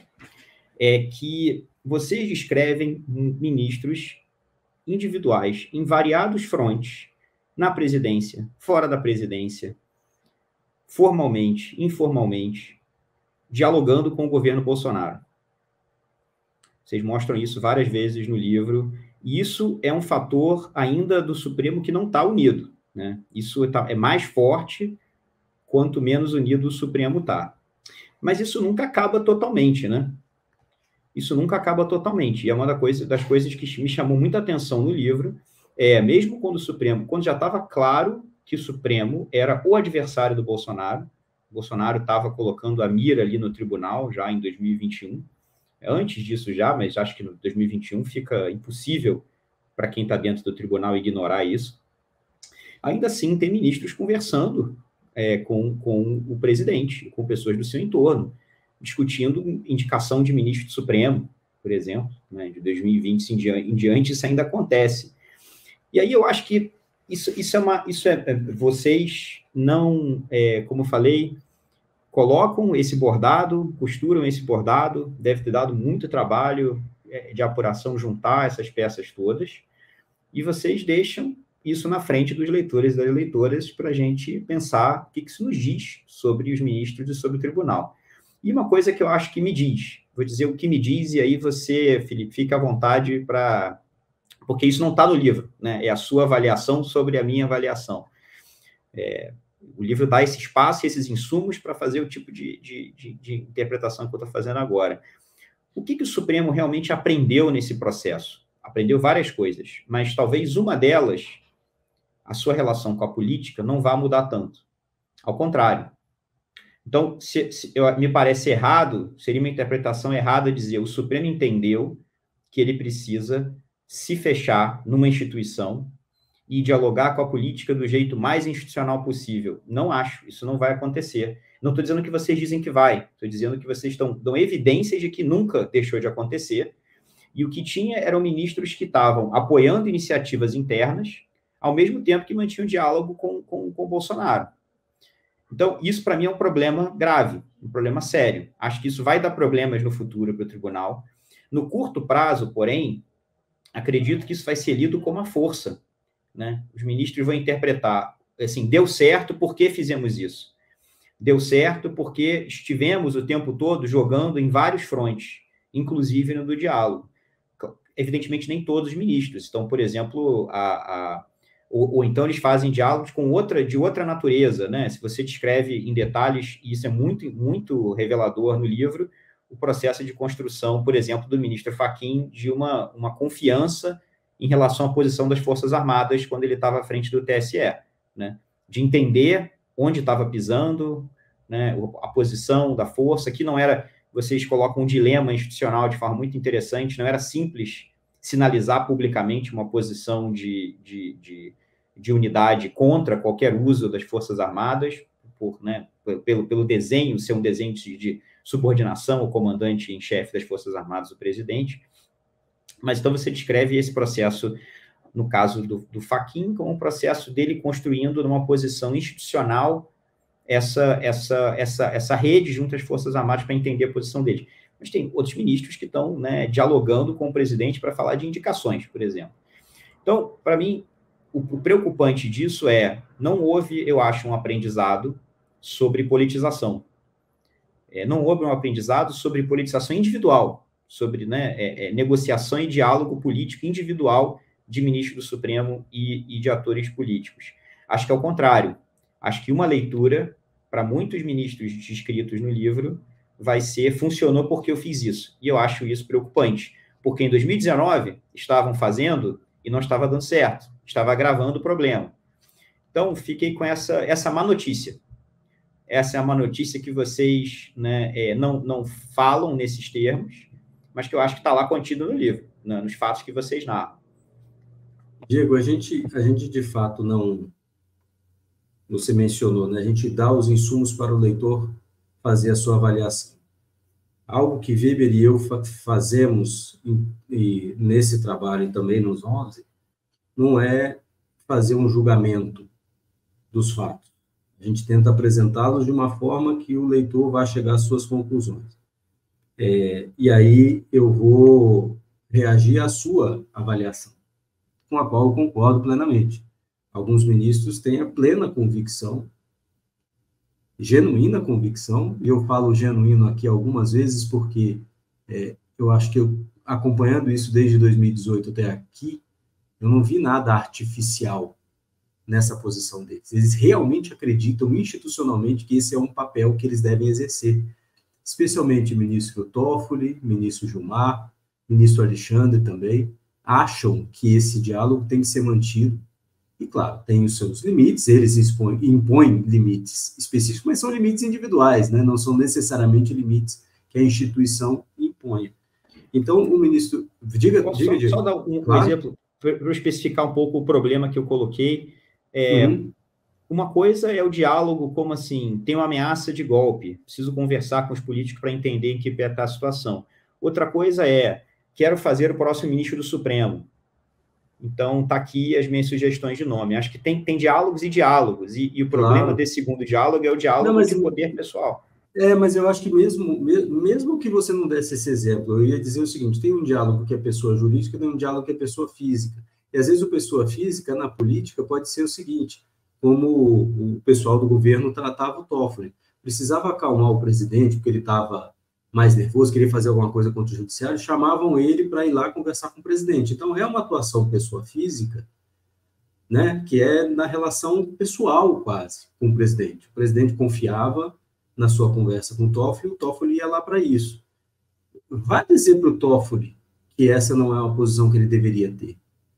é que vocês descrevem ministros individuais em variados frontes, na presidência, fora da presidência, formalmente, informalmente, dialogando com o governo Bolsonaro. Vocês mostram isso várias vezes no livro, e isso é um fator ainda do Supremo que não está unido, né? Isso é mais forte quanto menos unido o Supremo está. Mas isso nunca acaba totalmente, né? Isso nunca acaba totalmente. E é uma das coisas, das coisas que me chamou muita atenção no livro, é, mesmo quando o Supremo, quando já estava claro que o Supremo era o adversário do Bolsonaro, o Bolsonaro estava colocando a mira ali no tribunal já em dois mil e vinte e um, antes disso já, mas acho que no dois mil e vinte e um fica impossível para quem está dentro do tribunal ignorar isso. Ainda assim, tem ministros conversando é, com, com o presidente, com pessoas do seu entorno, discutindo indicação de ministro do Supremo, por exemplo, né, de dois mil e vinte em diante, em diante, isso ainda acontece. E aí eu acho que isso, isso é uma... Isso é, vocês não, é, como eu falei, colocam esse bordado, costuram esse bordado, deve ter dado muito trabalho é, de apuração juntar essas peças todas, e vocês deixam isso na frente dos leitores e das leitoras para a gente pensar o que isso nos diz sobre os ministros e sobre o tribunal. E uma coisa que eu acho que me diz, vou dizer o que me diz, e aí você, Felipe, fica à vontade para... Porque isso não está no livro, né? É a sua avaliação sobre a minha avaliação. É, o livro dá esse espaço e esses insumos para fazer o tipo de, de, de, de interpretação que eu estou fazendo agora. O que, que o Supremo realmente aprendeu nesse processo? Aprendeu várias coisas, mas talvez uma delas, a sua relação com a política, não vá mudar tanto. Ao contrário. Então, se, se, eu, me parece errado, seria uma interpretação errada dizer o Supremo entendeu que ele precisa se fechar numa instituição e dialogar com a política do jeito mais institucional possível. Não acho, isso não vai acontecer. Não estou dizendo que vocês dizem que vai, estou dizendo que vocês estão, dão evidências de que nunca deixou de acontecer, e o que tinha eram ministros que estavam apoiando iniciativas internas, ao mesmo tempo que mantinham diálogo com, com, com o Bolsonaro. Então, isso para mim é um problema grave, um problema sério. Acho que isso vai dar problemas no futuro para o tribunal. No curto prazo, porém, acredito que isso vai ser lido como uma força, né? Os ministros vão interpretar, assim, deu certo, por que fizemos isso? Deu certo porque estivemos o tempo todo jogando em vários frontes, inclusive no do diálogo. Evidentemente, nem todos os ministros. Então, por exemplo, a... a Ou, ou então eles fazem diálogos com outra, de outra natureza, né? Se você descreve em detalhes, e isso é muito, muito revelador no livro, o processo de construção, por exemplo, do ministro Fachin, de uma, uma confiança em relação à posição das Forças Armadas quando ele estava à frente do T S E, né? De entender onde estava pisando, né? A posição da força, que não era... Vocês colocam um dilema institucional de forma muito interessante, não era simples sinalizar publicamente uma posição de... de, de de unidade contra qualquer uso das Forças Armadas, por, né, pelo, pelo desenho, ser um desenho de, de subordinação ao comandante em chefe das Forças Armadas, o presidente. Mas então você descreve esse processo, no caso do, do Fachin, como um processo dele construindo numa posição institucional essa, essa, essa, essa rede junto às Forças Armadas para entender a posição dele. mas tem outros ministros que estão, né, dialogando com o presidente para falar de indicações, por exemplo. Então, para mim, o, o preocupante disso é, não houve, eu acho, um aprendizado sobre politização. É, não houve um aprendizado sobre politização individual, sobre, né, é, é, negociação e diálogo político individual de ministro do Supremo e, e de atores políticos. Acho que é o contrário. Acho que uma leitura, para muitos ministros descritos no livro, vai ser, funcionou porque eu fiz isso. E eu acho isso preocupante, porque em dois mil e dezenove estavam fazendo e não estava dando certo, estava agravando o problema. Então, fiquei com essa, essa má notícia. Essa é a má notícia que vocês, né, é, não, não falam nesses termos, mas que eu acho que está lá contido no livro, né, nos fatos que vocês narram. Diego, a gente, a gente de fato não... Você mencionou, né? A gente dá os insumos para o leitor fazer a sua avaliação. Algo que Weber e eu fa fazemos em, e nesse trabalho e também nos onze, não é fazer um julgamento dos fatos. A gente tenta apresentá-los de uma forma que o leitor vá chegar às suas conclusões. É, e aí eu vou reagir à sua avaliação, com a qual eu concordo plenamente. Alguns ministros têm a plena convicção, genuína convicção, e eu falo genuíno aqui algumas vezes porque é, eu acho que eu, acompanhando isso desde dois mil e dezoito até aqui, eu não vi nada artificial nessa posição deles. Eles realmente acreditam institucionalmente que esse é um papel que eles devem exercer, especialmente o ministro Toffoli, ministro Gilmar, ministro Alexandre também, acham que esse diálogo tem que ser mantido. E, claro, tem os seus limites, eles expõem, impõem limites específicos, mas são limites individuais, né? Não são necessariamente limites que a instituição impõe. Então, o ministro... Diga, Posso diga, só, diga. só dar um, Claro. um exemplo, para eu especificar um pouco o problema que eu coloquei. É, uhum. Uma coisa é o diálogo, como assim, tem uma ameaça de golpe, preciso conversar com os políticos para entender em que pé está a situação. Outra coisa é, quero fazer o próximo ministro do Supremo. Então, está aqui as minhas sugestões de nome. Acho que tem, tem diálogos e diálogos, e, e o problema Claro. desse segundo diálogo é o diálogo não, mas, de poder pessoal. É, mas eu acho que mesmo, mesmo que você não desse esse exemplo, eu ia dizer o seguinte, tem um diálogo que é pessoa jurídica e tem um diálogo que é pessoa física. E, às vezes, o pessoa física, na política, pode ser o seguinte, como o pessoal do governo tratava o Toffoli. Precisava acalmar o presidente, porque ele estava mais nervoso, queria fazer alguma coisa contra o judiciário, chamavam ele para ir lá conversar com o presidente. Então, é uma atuação pessoa física, né, que é na relação pessoal, quase, com o presidente. O presidente confiava na sua conversa com o Toffoli, o Toffoli ia lá para isso. Vai dizer para o Toffoli que essa não é uma posição que ele deveria ter.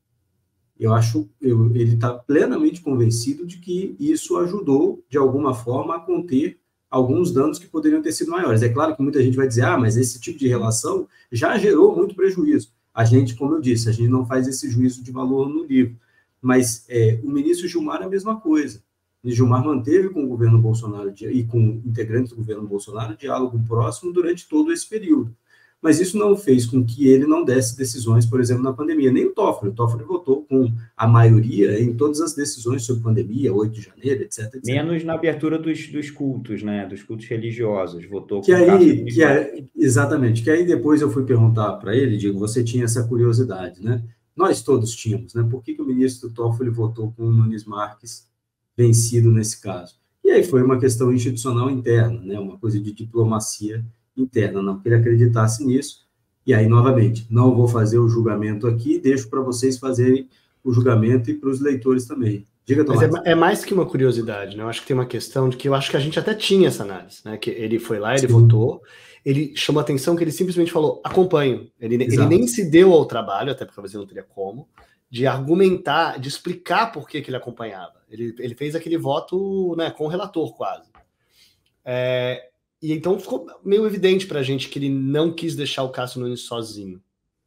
Eu acho, eu, ele está plenamente convencido de que isso ajudou, de alguma forma, a conter alguns danos que poderiam ter sido maiores. É claro que muita gente vai dizer, ah, mas esse tipo de relação já gerou muito prejuízo. A gente, como eu disse, a gente não faz esse juízo de valor no livro. Mas é, o ministro Gilmar é a mesma coisa. O Gilmar manteve com o governo Bolsonaro e com integrantes do governo Bolsonaro diálogo próximo durante todo esse período. Mas isso não fez com que ele não desse decisões, por exemplo, na pandemia. Nem o Toffoli. O Toffoli votou com a maioria em todas as decisões sobre pandemia, oito de janeiro, etc, etcétera. Menos na abertura dos, dos cultos, né? Dos cultos religiosos. Votou que com aí, que é, Exatamente. Que aí depois eu fui perguntar para ele, digo, você tinha essa curiosidade, né? Nós todos tínhamos, né? Por que, que o ministro Toffoli votou com o Nunes Marques vencido nesse caso? E aí foi uma questão institucional interna, né? Uma coisa de diplomacia interna, não que ele acreditasse nisso, e aí, novamente, não vou fazer o julgamento aqui, deixo para vocês fazerem o julgamento e para os leitores também. Diga, Tomás. Mas é, é mais que uma curiosidade, né? Eu acho que tem uma questão de que eu acho que a gente até tinha essa análise, né? Que ele foi lá, ele Sim. votou, ele chamou a atenção que ele simplesmente falou, acompanho. Ele, ele nem se deu ao trabalho, até porque talvez ele não teria como, de argumentar, de explicar por que, que ele acompanhava. Ele, ele fez aquele voto, né, com o relator, quase. É... E então ficou meio evidente para a gente que ele não quis deixar o Cássio Nunes sozinho.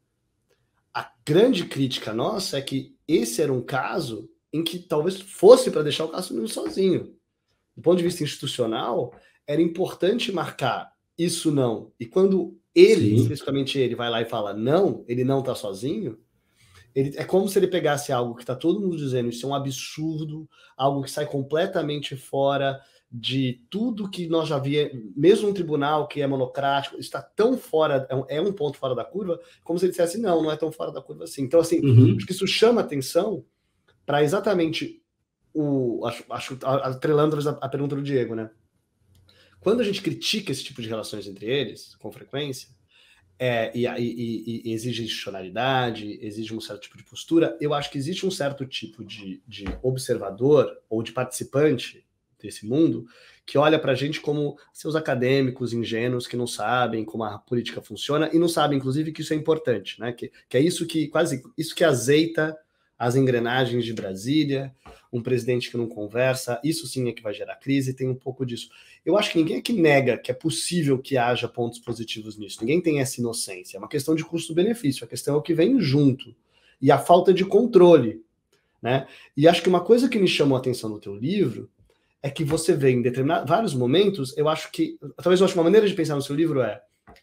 A grande crítica nossa é que esse era um caso em que talvez fosse para deixar o Cássio Nunes sozinho. Do ponto de vista institucional, era importante marcar isso não. E quando ele, Sim. especificamente ele, vai lá e fala não, ele não está sozinho, ele, é como se ele pegasse algo que está todo mundo dizendo isso é um absurdo, algo que sai completamente fora de tudo que nós já vimos, mesmo um tribunal que é monocrático, está tão fora, é um ponto fora da curva, como se ele dissesse, não, não é tão fora da curva assim. Então, assim, uhum. acho que isso chama atenção para exatamente o... Acho, acho atrelando a, a pergunta do Diego, né? Quando a gente critica esse tipo de relações entre eles, com frequência, é, e, e, e exige institucionalidade, exige um certo tipo de postura, eu acho que existe um certo tipo de, de observador ou de participante desse mundo que olha para a gente como seus acadêmicos ingênuos que não sabem como a política funciona e não sabem, inclusive, que isso é importante, né? Que, que é isso que quase isso que azeita as engrenagens de Brasília, um presidente que não conversa, isso sim é que vai gerar crise, tem um pouco disso. Eu acho que ninguém aqui nega que é possível que haja pontos positivos nisso, ninguém tem essa inocência, é uma questão de custo-benefício, a questão é o que vem junto, e a falta de controle, né? E acho que uma coisa que me chamou a atenção no teu livro é que você vê em determinados vários momentos, eu acho que, talvez eu acho uma maneira de pensar no seu livro é,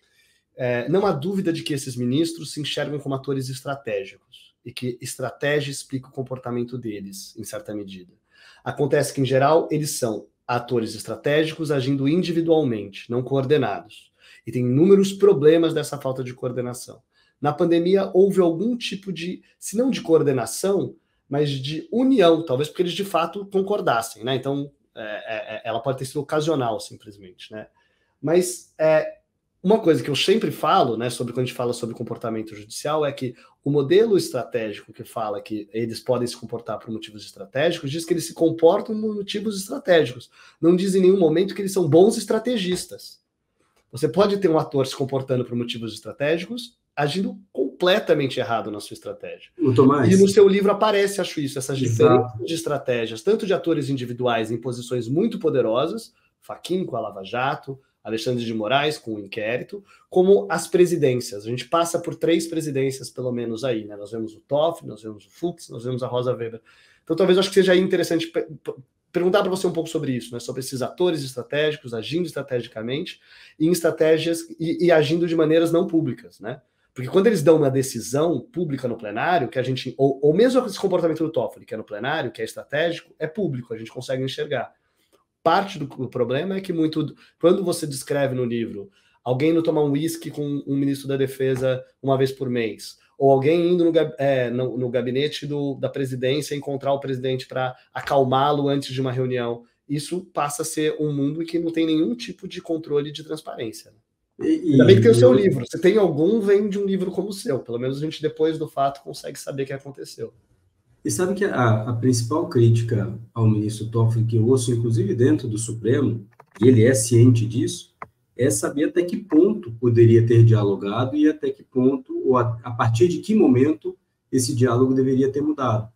é não há dúvida de que esses ministros se enxergam como atores estratégicos, e que estratégia explica o comportamento deles, em certa medida. Acontece que, em geral, eles são atores estratégicos agindo individualmente, não coordenados. E tem inúmeros problemas dessa falta de coordenação. Na pandemia, houve algum tipo de, se não de coordenação, mas de união, talvez porque eles, de fato, concordassem, né? Então, é, é, ela pode ter sido ocasional, simplesmente, né? Mas... É, uma coisa que eu sempre falo, né, sobre quando a gente fala sobre comportamento judicial, é que o modelo estratégico que fala que eles podem se comportar por motivos estratégicos, diz que eles se comportam por motivos estratégicos. Não diz em nenhum momento que eles são bons estrategistas. Você pode ter um ator se comportando por motivos estratégicos, agindo completamente errado na sua estratégia. Tomás. E no seu livro aparece, acho isso, essas Exato. diferenças de estratégias, tanto de atores individuais em posições muito poderosas, Fachin com a Lava Jato, Alexandre de Moraes com o inquérito, como as presidências. A gente passa por três presidências, pelo menos, aí, né? Nós vemos o Toffoli, nós vemos o Fux, nós vemos a Rosa Weber. Então, talvez eu acho que seja interessante pe- perguntar para você um pouco sobre isso, né? Sobre esses atores estratégicos, agindo estrategicamente, e em estratégias e, e agindo de maneiras não públicas, né? Porque quando eles dão uma decisão pública no plenário, que a gente, ou, ou mesmo esse comportamento do Toffoli, que é no plenário, que é estratégico, é público, a gente consegue enxergar. Parte do problema é que muito, quando você descreve no livro alguém indo tomar um uísque com um ministro da Defesa uma vez por mês, ou alguém indo no, é, no, no gabinete do, da presidência encontrar o presidente para acalmá-lo antes de uma reunião, isso passa a ser um mundo que não tem nenhum tipo de controle de transparência. Né? E, Ainda bem que tem o seu eu... livro. Se tem algum, vem de um livro como o seu. Pelo menos a gente, depois do fato, consegue saber o que aconteceu. E sabe que a, a principal crítica ao ministro Toffoli, que eu ouço inclusive dentro do Supremo, e ele é ciente disso, é saber até que ponto poderia ter dialogado e até que ponto, ou a, a partir de que momento, esse diálogo deveria ter mudado.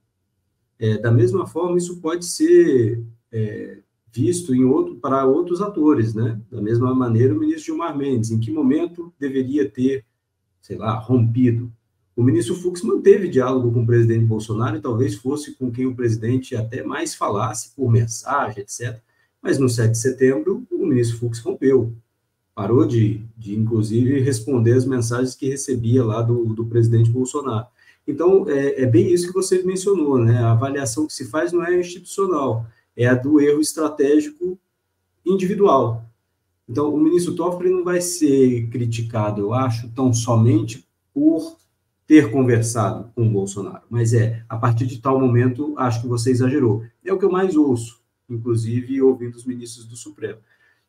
É, da mesma forma, isso pode ser é, visto em outro, para outros atores, né? Da mesma maneira, o ministro Gilmar Mendes, em que momento deveria ter, sei lá, rompido. O ministro Fux manteve diálogo com o presidente Bolsonaro e talvez fosse com quem o presidente até mais falasse por mensagem, etcétera. Mas no sete de setembro, o ministro Fux rompeu. Parou de, de inclusive, responder as mensagens que recebia lá do, do presidente Bolsonaro. Então, é, é bem isso que você mencionou, né? A avaliação que se faz não é institucional, é a do erro estratégico individual. Então, o ministro Toffoli não vai ser criticado, eu acho, tão somente por ter conversado com o Bolsonaro, mas é, a partir de tal momento, acho que você exagerou. É o que eu mais ouço, inclusive ouvindo os ministros do Supremo.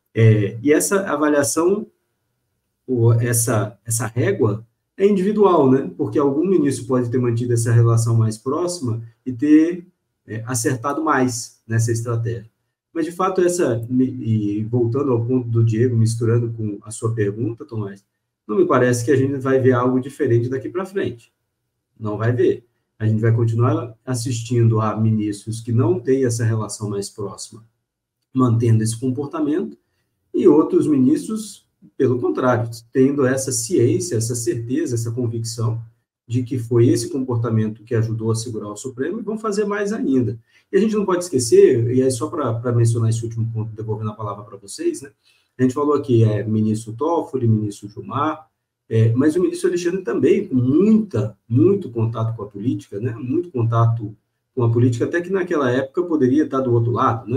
É, e essa avaliação, ou essa, essa régua, é individual, né? Porque algum ministro pode ter mantido essa relação mais próxima e ter é, acertado mais nessa estratégia. Mas, de fato, essa, e voltando ao ponto do Diego, misturando com a sua pergunta, Tomás, não me parece que a gente vai ver algo diferente daqui para frente. Não vai ver. A gente vai continuar assistindo a ministros que não têm essa relação mais próxima, mantendo esse comportamento, e outros ministros, pelo contrário, tendo essa ciência, essa certeza, essa convicção de que foi esse comportamento que ajudou a segurar o Supremo, e vão fazer mais ainda. E a gente não pode esquecer, e aí só para mencionar esse último ponto, devolvendo a palavra para vocês, né? A gente falou aqui, é, ministro Toffoli, ministro Gilmar, é, mas o ministro Alexandre também, com muita, muito contato com a política, né? Muito contato com a política, até que naquela época poderia estar do outro lado, né?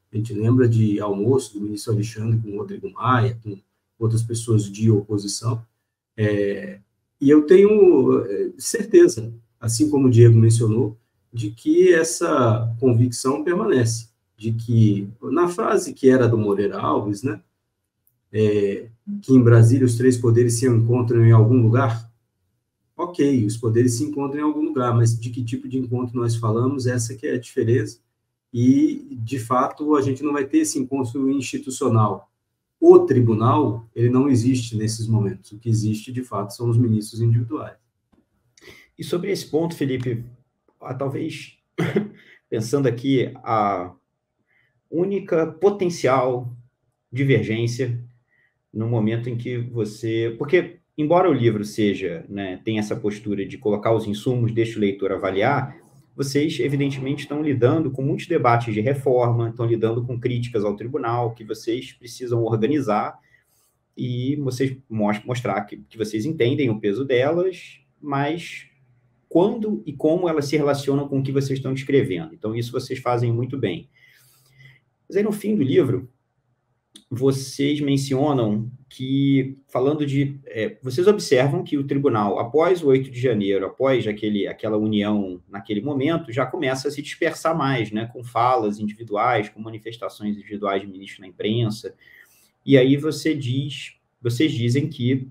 A gente lembra de almoço do ministro Alexandre com o Rodrigo Maia, com outras pessoas de oposição. É, e eu tenho certeza, assim como o Diego mencionou, de que essa convicção permanece, de que, na frase que era do Moreira Alves, né, é, que em Brasília os três poderes se encontram em algum lugar. Ok, os poderes se encontram em algum lugar, mas de que tipo de encontro nós falamos, essa que é a diferença, e, de fato, a gente não vai ter esse encontro institucional. O tribunal, ele não existe nesses momentos, o que existe, de fato, são os ministros individuais. E sobre esse ponto, Felipe, talvez, pensando aqui, a única potencial divergência no momento em que você... Porque, embora o livro seja, né, tenha essa postura de colocar os insumos, deixa o leitor avaliar, vocês, evidentemente, estão lidando com muitos debates de reforma, estão lidando com críticas ao tribunal, que vocês precisam organizar e vocês mostrar que, que vocês entendem o peso delas, mas quando e como elas se relacionam com o que vocês estão descrevendo. Então, isso vocês fazem muito bem. Mas aí, no fim do livro, vocês mencionam que, falando de... É, vocês observam que o tribunal, após o oito de janeiro, após aquele, aquela união naquele momento, já começa a se dispersar mais, né, com falas individuais, com manifestações individuais de ministros na imprensa. E aí você diz, vocês dizem que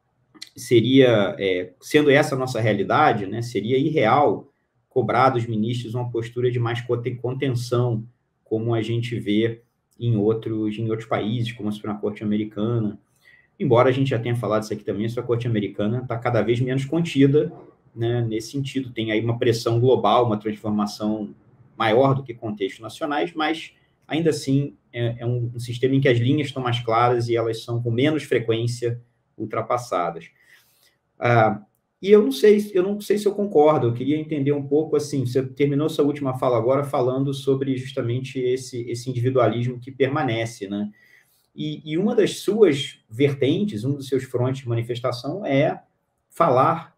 seria, é, sendo essa a nossa realidade, né, seria irreal cobrar dos ministros uma postura de mais contenção, como a gente vê em outros, em outros países, como a Suprema Corte Americana. Embora a gente já tenha falado isso aqui também, a Suprema Corte Americana está cada vez menos contida, né, nesse sentido. Tem aí uma pressão global, uma transformação maior do que contextos nacionais, mas, ainda assim, é, é um, um sistema em que as linhas estão mais claras e elas são com menos frequência ultrapassadas. Ah, e eu não sei, eu não sei se eu concordo, eu queria entender um pouco, assim, você terminou sua última fala agora falando sobre justamente esse, esse individualismo que permanece, né? E, e uma das suas vertentes, um dos seus frontes de manifestação é falar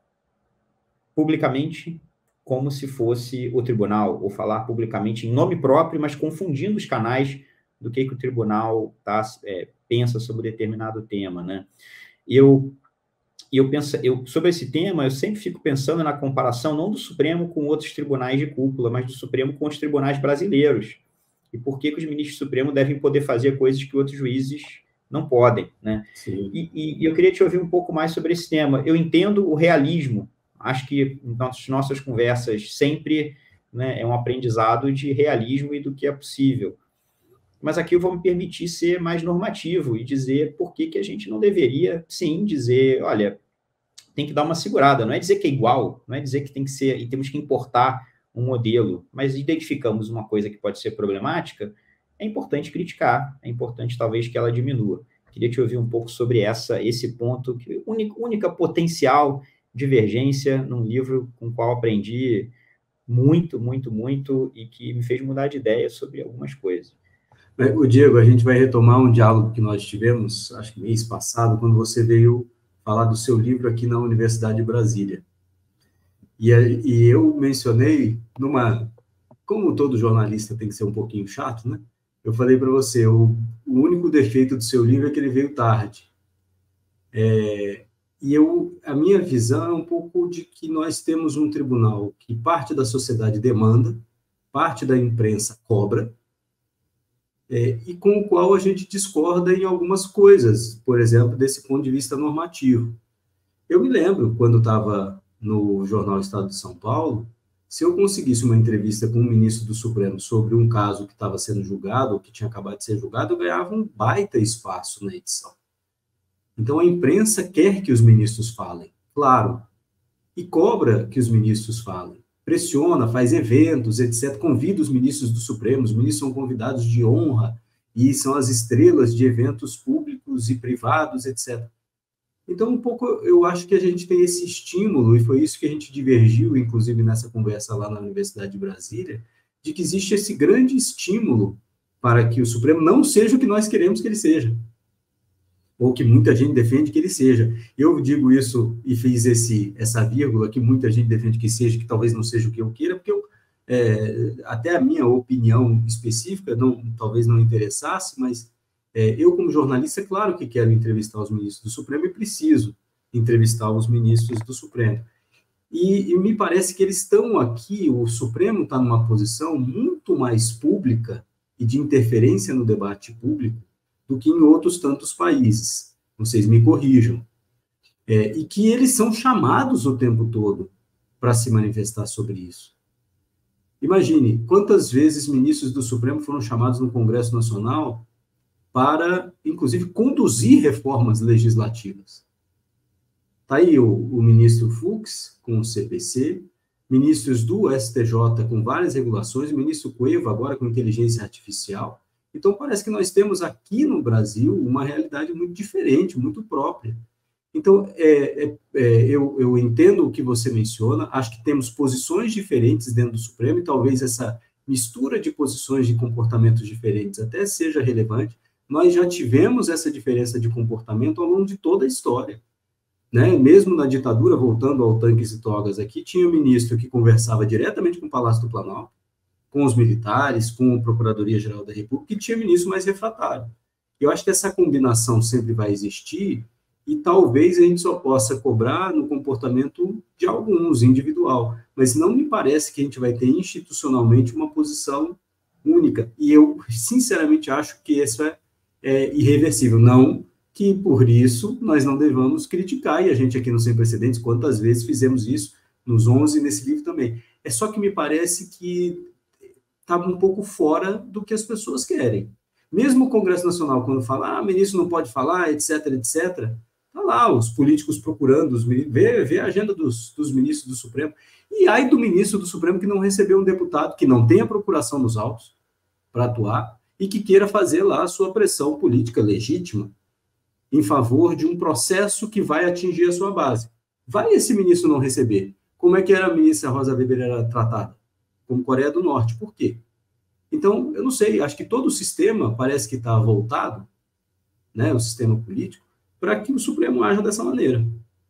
publicamente como se fosse o tribunal, ou falar publicamente em nome próprio, mas confundindo os canais do que, que o tribunal tá, é, pensa sobre determinado tema, né? Eu... E eu penso, eu, sobre esse tema, eu sempre fico pensando na comparação não do Supremo com outros tribunais de cúpula, mas do Supremo com os tribunais brasileiros. E por que, que os ministros do Supremo devem poder fazer coisas que outros juízes não podem, né? E, e, e eu queria te ouvir um pouco mais sobre esse tema. Eu entendo o realismo. Acho que nas nossas conversas sempre, né, é um aprendizado de realismo e do que é possível. Mas aqui eu vou me permitir ser mais normativo e dizer por que, que a gente não deveria, sim, dizer, olha, tem que dar uma segurada. Não é dizer que é igual, não é dizer que tem que ser, e temos que importar um modelo, mas identificamos uma coisa que pode ser problemática, é importante criticar, é importante talvez que ela diminua. Queria te ouvir um pouco sobre essa, esse ponto, que única, única potencial divergência num livro com o qual aprendi muito, muito, muito, e que me fez mudar de ideia sobre algumas coisas. O Diego, a gente vai retomar um diálogo que nós tivemos, acho que mês passado, quando você veio falar do seu livro aqui na Universidade de Brasília. E, e eu mencionei, numa, como todo jornalista tem que ser um pouquinho chato, né? Eu falei para você, o, o único defeito do seu livro é que ele veio tarde. É, e eu, a minha visão é um pouco de que nós temos um tribunal que parte da sociedade demanda, parte da imprensa cobra, É, e com o qual a gente discorda em algumas coisas, por exemplo, desse ponto de vista normativo. Eu me lembro, quando estava no jornal Estado de São Paulo, se eu conseguisse uma entrevista com um ministro do Supremo sobre um caso que estava sendo julgado, ou que tinha acabado de ser julgado, eu ganhava um baita espaço na edição. Então, a imprensa quer que os ministros falem, claro, e cobra que os ministros falem. Pressiona, faz eventos, etcétera, convida os ministros do Supremo, os ministros são convidados de honra e são as estrelas de eventos públicos e privados, etcétera. Então, um pouco, eu acho que a gente tem esse estímulo, e foi isso que a gente divergiu, inclusive, nessa conversa lá na Universidade de Brasília, de que existe esse grande estímulo para que o Supremo não seja o que nós queremos que ele seja, ou que muita gente defende que ele seja. Eu digo isso e fiz esse, essa vírgula que muita gente defende que seja, que talvez não seja o que eu queira, porque eu, é, até a minha opinião específica, não, talvez não interessasse, mas é, eu, como jornalista, é claro que quero entrevistar os ministros do Supremo e preciso entrevistar os ministros do Supremo. E, e me parece que eles estão aqui, o Supremo está numa posição muito mais pública e de interferência no debate público do que em outros tantos países. Vocês me corrijam. É, e que eles são chamados o tempo todo para se manifestar sobre isso. Imagine, quantas vezes ministros do Supremo foram chamados no Congresso Nacional para, inclusive, conduzir reformas legislativas. Está aí o, o ministro Fux, com o C P C, ministros do S T J com várias regulações, o ministro Cueva agora com inteligência artificial. Então, parece que nós temos aqui no Brasil uma realidade muito diferente, muito própria. Então, é, é, é, eu, eu entendo o que você menciona, acho que temos posições diferentes dentro do Supremo, e talvez essa mistura de posições de comportamentos diferentes até seja relevante. Nós já tivemos essa diferença de comportamento ao longo de toda a história. Né? Mesmo na ditadura, voltando ao Tanques e Togas aqui, tinha um ministro que conversava diretamente com o Palácio do Planalto, com os militares, com a Procuradoria-Geral da República, e tinha ministro mais refratário. Eu acho que essa combinação sempre vai existir, e talvez a gente só possa cobrar no comportamento de alguns, individual, mas não me parece que a gente vai ter institucionalmente uma posição única, e eu sinceramente acho que isso é, é irreversível, não que por isso nós não devamos criticar, e a gente aqui no Sem Precedentes, quantas vezes fizemos isso, nos onze, nesse livro também. É só que me parece que está um pouco fora do que as pessoas querem. Mesmo o Congresso Nacional, quando fala, ah, ministro não pode falar, etc, etcétera, está lá os políticos procurando, os, vê, vê a agenda dos, dos ministros do Supremo, e ai do ministro do Supremo que não recebeu um deputado, que não tem a procuração nos autos para atuar, e que queira fazer lá a sua pressão política legítima em favor de um processo que vai atingir a sua base. Vai esse ministro não receber? Como é que era a ministra Rosa Weber era tratada? Como Coreia do Norte. Por quê? Então, eu não sei, acho que todo o sistema parece que está voltado, né, o sistema político, para que o Supremo haja dessa maneira.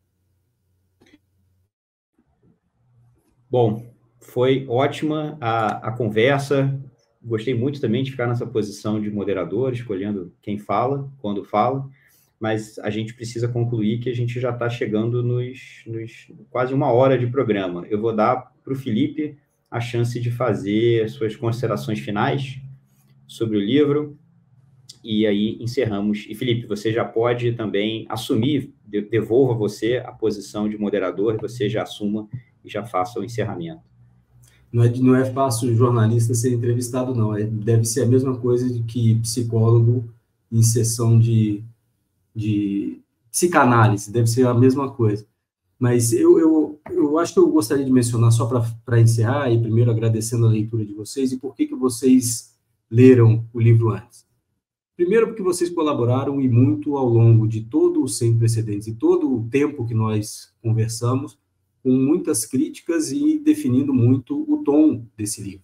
Bom, foi ótima a, a conversa. Gostei muito também de ficar nessa posição de moderador, escolhendo quem fala, quando fala, mas a gente precisa concluir que a gente já está chegando nos, nos quase uma hora de programa. Eu vou dar para o Felipe a chance de fazer suas considerações finais sobre o livro, e aí encerramos. E, Felipe, você já pode também assumir, devolva você a posição de moderador, você já assuma e já faça o encerramento. Não é, não é fácil jornalista ser entrevistado, não. É, deve ser a mesma coisa de que psicólogo em sessão de, de psicanálise, deve ser a mesma coisa. Mas eu, eu, eu acho que eu gostaria de mencionar, só para encerrar, e primeiro agradecendo a leitura de vocês, e por que, que vocês leram o livro antes. Primeiro, porque vocês colaboraram e muito ao longo de todo o Sem Precedentes e todo o tempo que nós conversamos, com muitas críticas e definindo muito o tom desse livro.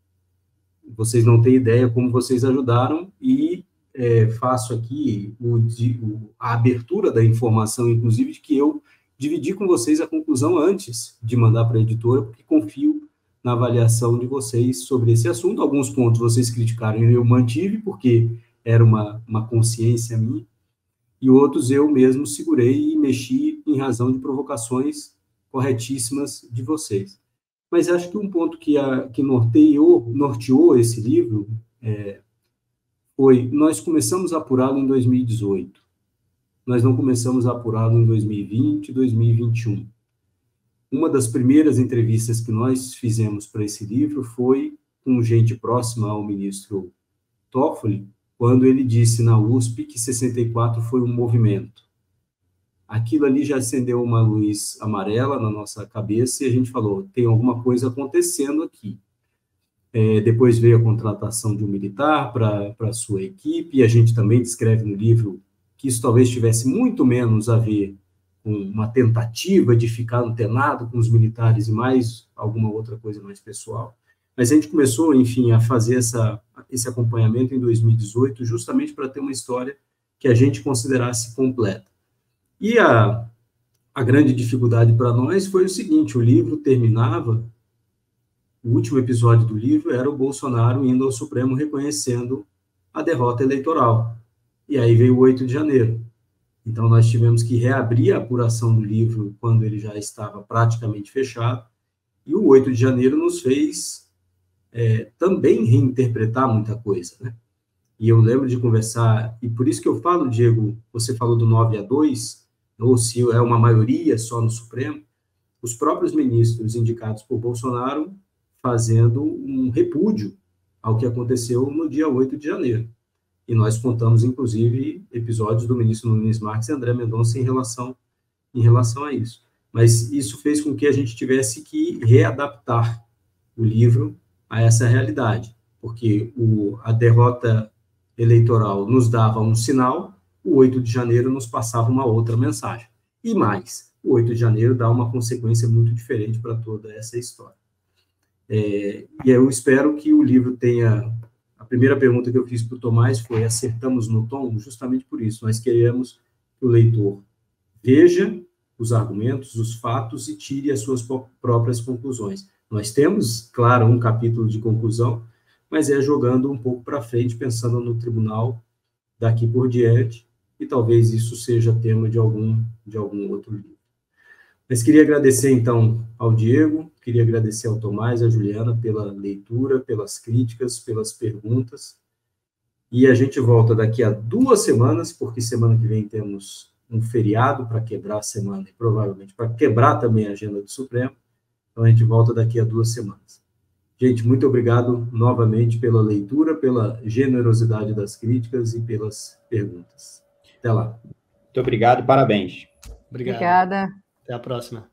Vocês não têm ideia como vocês ajudaram, e é, faço aqui o, o, a abertura da informação, inclusive, de que eu dividi com vocês a conclusão antes de mandar para a editora, porque confio na avaliação de vocês sobre esse assunto. Alguns pontos vocês criticaram e eu mantive, porque era uma, uma consciência minha, e outros eu mesmo segurei e mexi em razão de provocações corretíssimas de vocês. Mas acho que um ponto que, a, que norteou, norteou esse livro é, foi, nós começamos a apurá-lo em dois mil e dezoito. Nós não começamos a apurá-lo em dois mil e vinte, dois mil e vinte e um. Uma das primeiras entrevistas que nós fizemos para esse livro foi com gente próxima ao ministro Toffoli, quando ele disse na U S P que sessenta e quatro foi um movimento. Aquilo ali já acendeu uma luz amarela na nossa cabeça e a gente falou, tem alguma coisa acontecendo aqui. É, depois veio a contratação de um militar para a sua equipe, e a gente também descreve no livro que isso talvez tivesse muito menos a ver com uma tentativa de ficar antenado com os militares e mais alguma outra coisa mais pessoal. Mas a gente começou, enfim, a fazer essa, esse acompanhamento em dois mil e dezoito, justamente para ter uma história que a gente considerasse completa. E a, a grande dificuldade para nós foi o seguinte, o livro terminava o último episódio do livro era o Bolsonaro indo ao Supremo reconhecendo a derrota eleitoral. E aí veio o oito de janeiro. Então, nós tivemos que reabrir a apuração do livro quando ele já estava praticamente fechado, e o oito de janeiro nos fez é, também reinterpretar muita coisa, né? E eu lembro de conversar, e por isso que eu falo, Diego, você falou do nove a dois, ou se é uma maioria só no Supremo, os próprios ministros indicados por Bolsonaro fazendo um repúdio ao que aconteceu no dia oito de janeiro. E nós contamos, inclusive, episódios do ministro Nunes Marques e André Mendonça em relação, em relação a isso. Mas isso fez com que a gente tivesse que readaptar o livro a essa realidade, porque o, a derrota eleitoral nos dava um sinal, o oito de janeiro nos passava uma outra mensagem. E mais, o oito de janeiro dá uma consequência muito diferente para toda essa história. É, e eu espero que o livro tenha... A primeira pergunta que eu fiz para o Tomás foi: acertamos no tom? Justamente por isso, nós queremos que o leitor veja os argumentos, os fatos e tire as suas próprias conclusões. Nós temos, claro, um capítulo de conclusão, mas é jogando um pouco para frente, pensando no tribunal daqui por diante, e talvez isso seja tema de algum, de algum outro livro. Mas queria agradecer, então, ao Diego, queria agradecer ao Tomás e à Juliana pela leitura, pelas críticas, pelas perguntas, e a gente volta daqui a duas semanas, porque semana que vem temos um feriado para quebrar a semana, e provavelmente para quebrar também a agenda do Supremo, então a gente volta daqui a duas semanas. Gente, muito obrigado novamente pela leitura, pela generosidade das críticas e pelas perguntas. Até lá. Muito obrigado e parabéns. Obrigado. Obrigada. Até a próxima.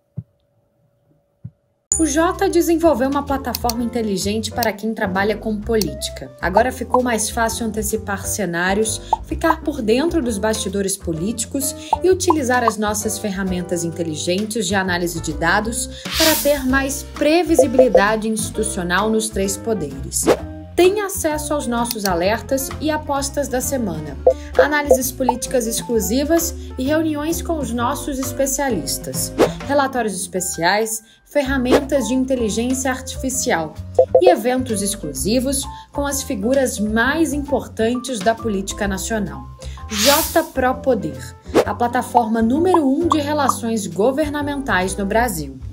O Jota desenvolveu uma plataforma inteligente para quem trabalha com política. Agora ficou mais fácil antecipar cenários, ficar por dentro dos bastidores políticos e utilizar as nossas ferramentas inteligentes de análise de dados para ter mais previsibilidade institucional nos três poderes. Tenha acesso aos nossos alertas e apostas da semana, análises políticas exclusivas e reuniões com os nossos especialistas, relatórios especiais, ferramentas de inteligência artificial e eventos exclusivos com as figuras mais importantes da política nacional. J Pro Poder, a plataforma número um de relações governamentais no Brasil.